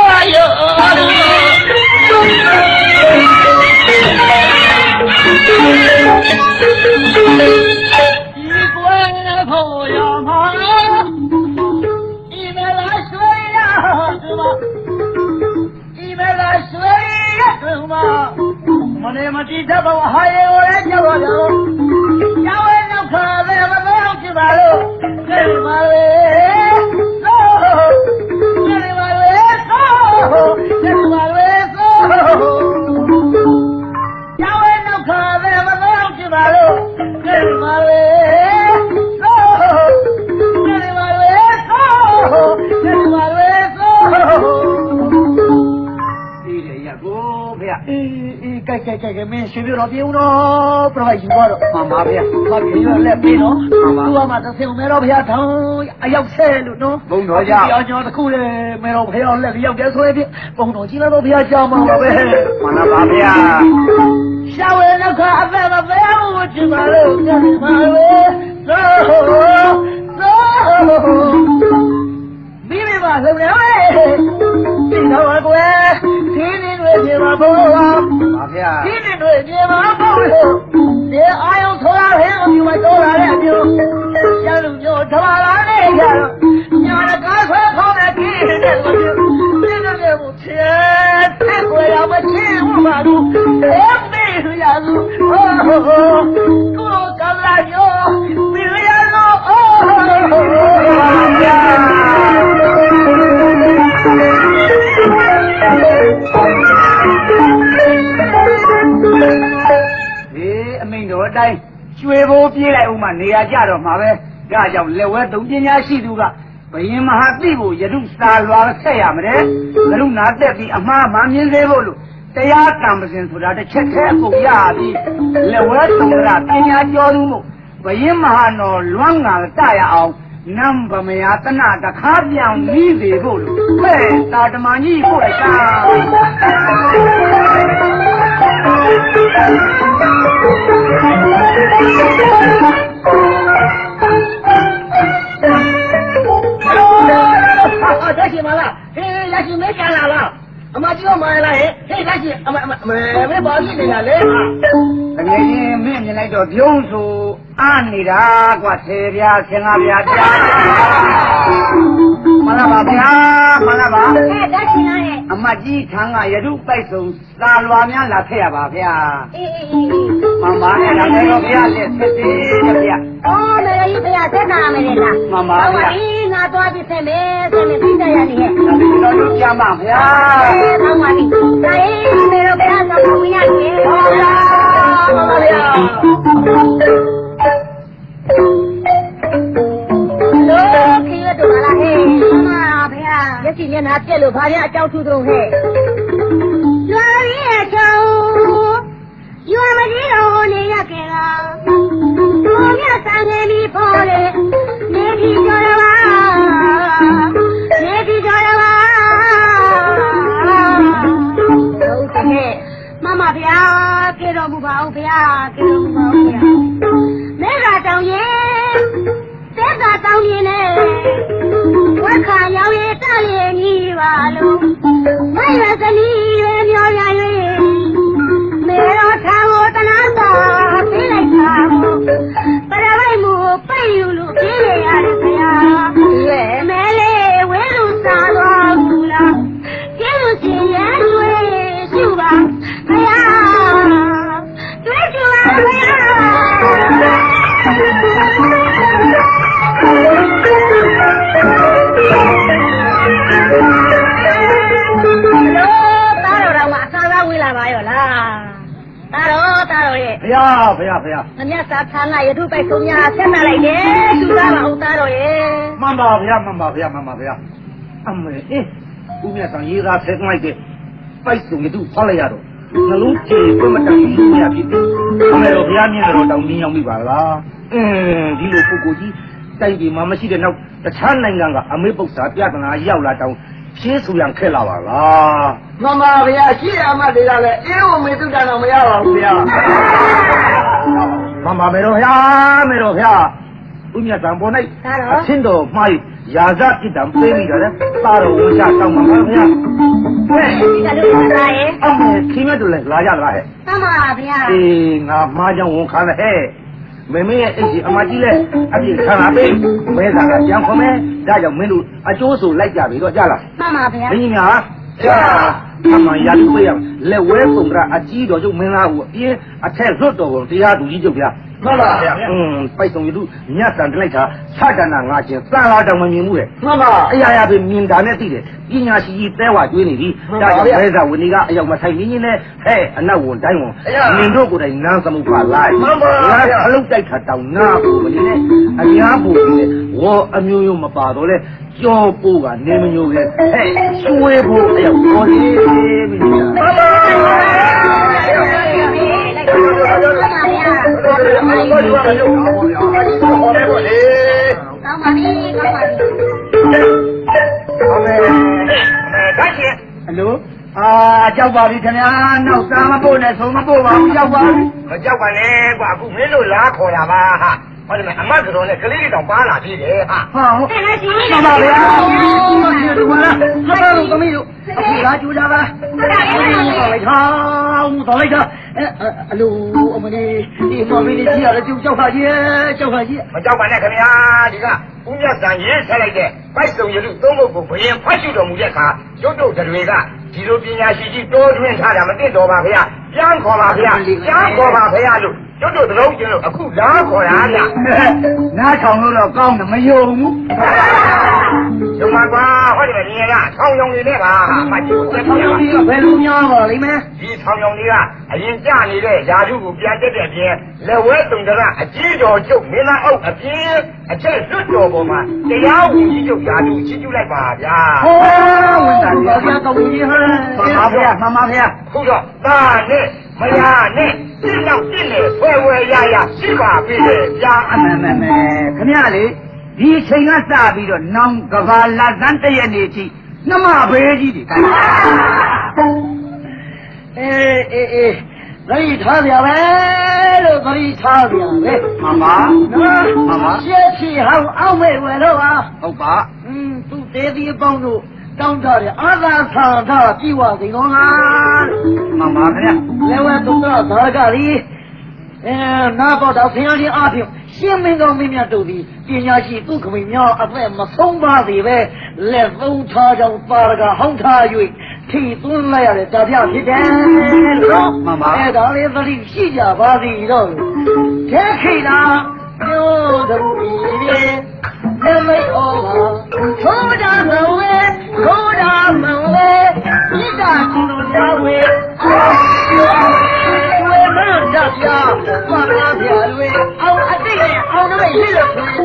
Hãy subscribe cho kênh Ghiền Mì Gõ để không bỏ lỡ những Chuê vô phía lại ông mà nề ra rồi mà về ra dòng lều ấy đúng như nhà sĩ du cả bây giờ mà hát đi bộ giờ đúng xa loa xe à mà đấy giờ đúng nát đẹp đi mà mà miếng dễ vô luôn thế ya làm cái gì thôi để chết thế cũng ya đi lều ấy đúng là cái nhà cho đúng không bây giờ mà nó loang ngả ta ya ông năm và mấy à tân à đã khác nhau như gì vô luôn thế ta đã mà như vô lại sao 这些嘛了，嘿，那些没干了了，俺妈就买了，嘿，那些俺妈没没包你的嘞啊。 那些没人来叫丢数，按你的瓜切边切啊边家。马拉巴边，马拉巴。 哎，这是哪里？ 俺妈几场啊，也都摆手三罗面来切吧边。 哎哎哎。 妈妈，那那个边来切切边。 哦，那个一边在哪没得啦？ 妈妈边。 那多的什么什么比这样的？ 那有家嘛边？ 哎，妈妈的，哎，没有边上不一样的。好呀，好呀。哟，听得懂了嘿，妈边，这几年他这路爬的交出动嘿。月月秋，月么的肉你也给了，我们三个米跑嘞，你去叫了吧，你去叫了吧，都是嘿，妈妈边给了不跑边，给了不跑边，没啥当爷。这个当年呢，我看要也打脸你哇喽，我也是你越苗远远，没让看我的那个谁来看我，把这外母背有路给呀的呀，没来为路啥多苦了，给路些眼水修吧，哎呀，对就啊哎呀。 哎呀，不要不要！ 人家沙滩啊，也都被中央牵下来的，就在老大了耶。 妈妈不要，妈妈不要，妈妈不要。阿妹，哎，后面上一个车来的，摆送的都跑了呀都。那路车怎么当你呀？皮的，阿妹不要你那路当你样没办啦。嗯，你路不过去，在地妈妈是的那，那产能干个，阿妹不啥别的那要来当。些数量开了完了， 妈妈不要，谁阿妈这样嘞？因为我没都干到没要了，不要。 妈妈没落下，没落下，后面咱不内，听到妈呀，伢子一旦背你的嘞，打了我下上妈妈不要。 ဒီကလို့လာရဲ့အော်ခင်းမဲ့တူလဲလာကြလားဟဲ့မှန်ပါဗျာအေးငါမားကြောင့်ဝန်ခံတယ်ဟဲ့မမေရဲ့အိတ်ကြီးအမကြီးလဲအပြည့်ခံလာပြီမဲသာကပြန်ခွန်မဲဒါကြောင့်မင်းတို့အကျိုးဆိုလိုက်ကြပြီတော့ကြလားမှန်ပါဗျာမင်းညာကြာအမှန်ရတူပေးရလက်ဝဲပုံကအကြီးတော်ကျုပ်မင်းသားကိုအပြင်းအထက်လွတ်တော်ကိုတရားသူကြီးကျုပ်ဗျာမှန်ပါဗျာอืมပိုက်ဆောင်ရတူညတ်တန်တလိုက်တာစတနာငါချင်းစံလာတောင်မမြင်ဘူးလေမှန်ပါအရာရာပဲမြင်တာနဲ့သိတယ်ပညာရှိကြီးတဲဝကျွေးနေပြီဒါကြောင့်မဲသာဝင်ကြီးကအရောက်မဆိုင်နေနဲ့ဟဲ့အနက်ဝန်တိုင်းဝန်နင်တို့ကိုယ်တိုင်နန်းစမှုပါလိုက်မှန်ပါငါအလုတ်တိုက်ခါတောင်နာကိုမနေနဲ့အများပူပြီးလေဝေါ်အမျိုးမျိုးမပါတော့လေကြောပိုးကနေမညိုခဲ့ဟဲ့ရွှေဖို့အရောက်ပေါ်နေပြီမှန်ပါကောင်းပါပြီကောင်းပါပြီဟုတ်မယ်ဒါချင်းဟယ်လိုအာကြောက်ပါပြီခင်ဗျာနောက်စားမပို့နဲ့ဆုံးမပို့ပါဘူးကြောက်ပါပြီမကြောက်ပါနဲ့ကွာအခုမင်းတို့လားခေါ်တာပါဟာဟောဒီမှာအမတ်ကတော့နဲ့ကလေးတွေတောင်ပါလာသေးတယ်ဟာဟာဟုတ်ပါပါဗျာဒီမှာလားမတော်လို့သမီးတို့အခုလားကြိုးကြပါတော်လိုက်တာတော်လိုက်တာအလိုအမလေးဒီမော်မင်းကြီးရတော့ကြောက်ပါကြီးကြောက်ပါကြီးမကြောက်ပါနဲ့ခင်ဗျာဒီကဦးမြတ်ဆန်ရေးဆက်လိုက်တဲ့ပိုက်စုံရလူသုံးဖို့ကိုဘယင်ဖတ်ရှုတော်မူတဲ့အခါကျွတ်တို့တွေကဒီလိုပညာရှိကြီးတိုးထွင်းထားတာမသိတော့ပါဗျာပြန်ခေါ်ပါဗျာပြန်ခေါ်ပါဗျာလို့ကျွတ်တို့သုံးကျင်လို့အခုလားခေါ်တာဗျာနားထောင်လို့တော့ကောင်းတယ်မယုံဘူးယုံပါကွာဟောဒီမှာညီရဆောင်းယုံနေနဲ့ပါအမကြီးကိုဆက်ပြပါဒီကဘယ်လိုများပါလိမ့်မယ်ဒီဆောင်းယုံတွေကအရင်ကြနေတဲ့ယာထုကိုပြန်တက်တဲ့ပြင်လက်ဝဲတုံတရအကြီးတော်ကျုပ်မင်းသားအုပ်အပြင်းအချက်လွတ်တော်ပေါ်မှာတရားဝင်ကြီးကျုပ်ယာထုချီးကျူးလိုက်ပါဗျာဟောဝန်တာဗျာဗျာတော်ကြီးဟဲ့မှန်ပါဗျာမှန်ပါဗျာခုတော့တာနဲ့မယားနဲ့စိတ်နောက်စိတ်နဲ့ဆွဲဝဲရရရှိပါပြီလေဗျာအမှန်မှန်ပဲခင်ဗျာလေဒီအချိန်ကစပြီးတော့နောင်ကဘာလာဇန်တရက်နေချီနှမဘေးကြီးတွေအေးအေးအေးသတိထားကြပဲလို့သတိထားကြပဲမှန်ပါနော်မှန်ပါရှက်ချီဟောင်းအောက်မဲ့ဝယ်တော့ပါဟုတ်ပါอืมသူတေးဒီအပေါင်းတို့တောင်းတတယ်အာသာဆာသာကြည့်ဝသိကောင်းလားမှန်ပါခင်ဗျလဲဝဲတုံးတော့သာကလေးအဲနာပေါ်တော့ဆင်းရဲခြင်းအပြင်ရှင်းမင်းကောင်းမင်းများတို့သည်ပညာရှိသူခမိန်များအသက်မဆုံးပါသေးပဲလက်သုံးထားကြောင့်ပါရကဟောင်းထား၍ထိသွင်းလိုက်ရတဲ့တာပြဖြစ်တယ်လို့မှန်ပါအဲဒါလေးသတိရှိကြပါသည်တော့ခဲခိတာပြောတော်မူ၏နမိတ်ဩဘာထိုးတာမဝဲထိုးတာမဝဲဣဒ္ဓကုလိုလာဝဲဝဲမတပြပါလာပြလွေအောင်အတိတ်နဲ့အောင်တော့ရှိလို့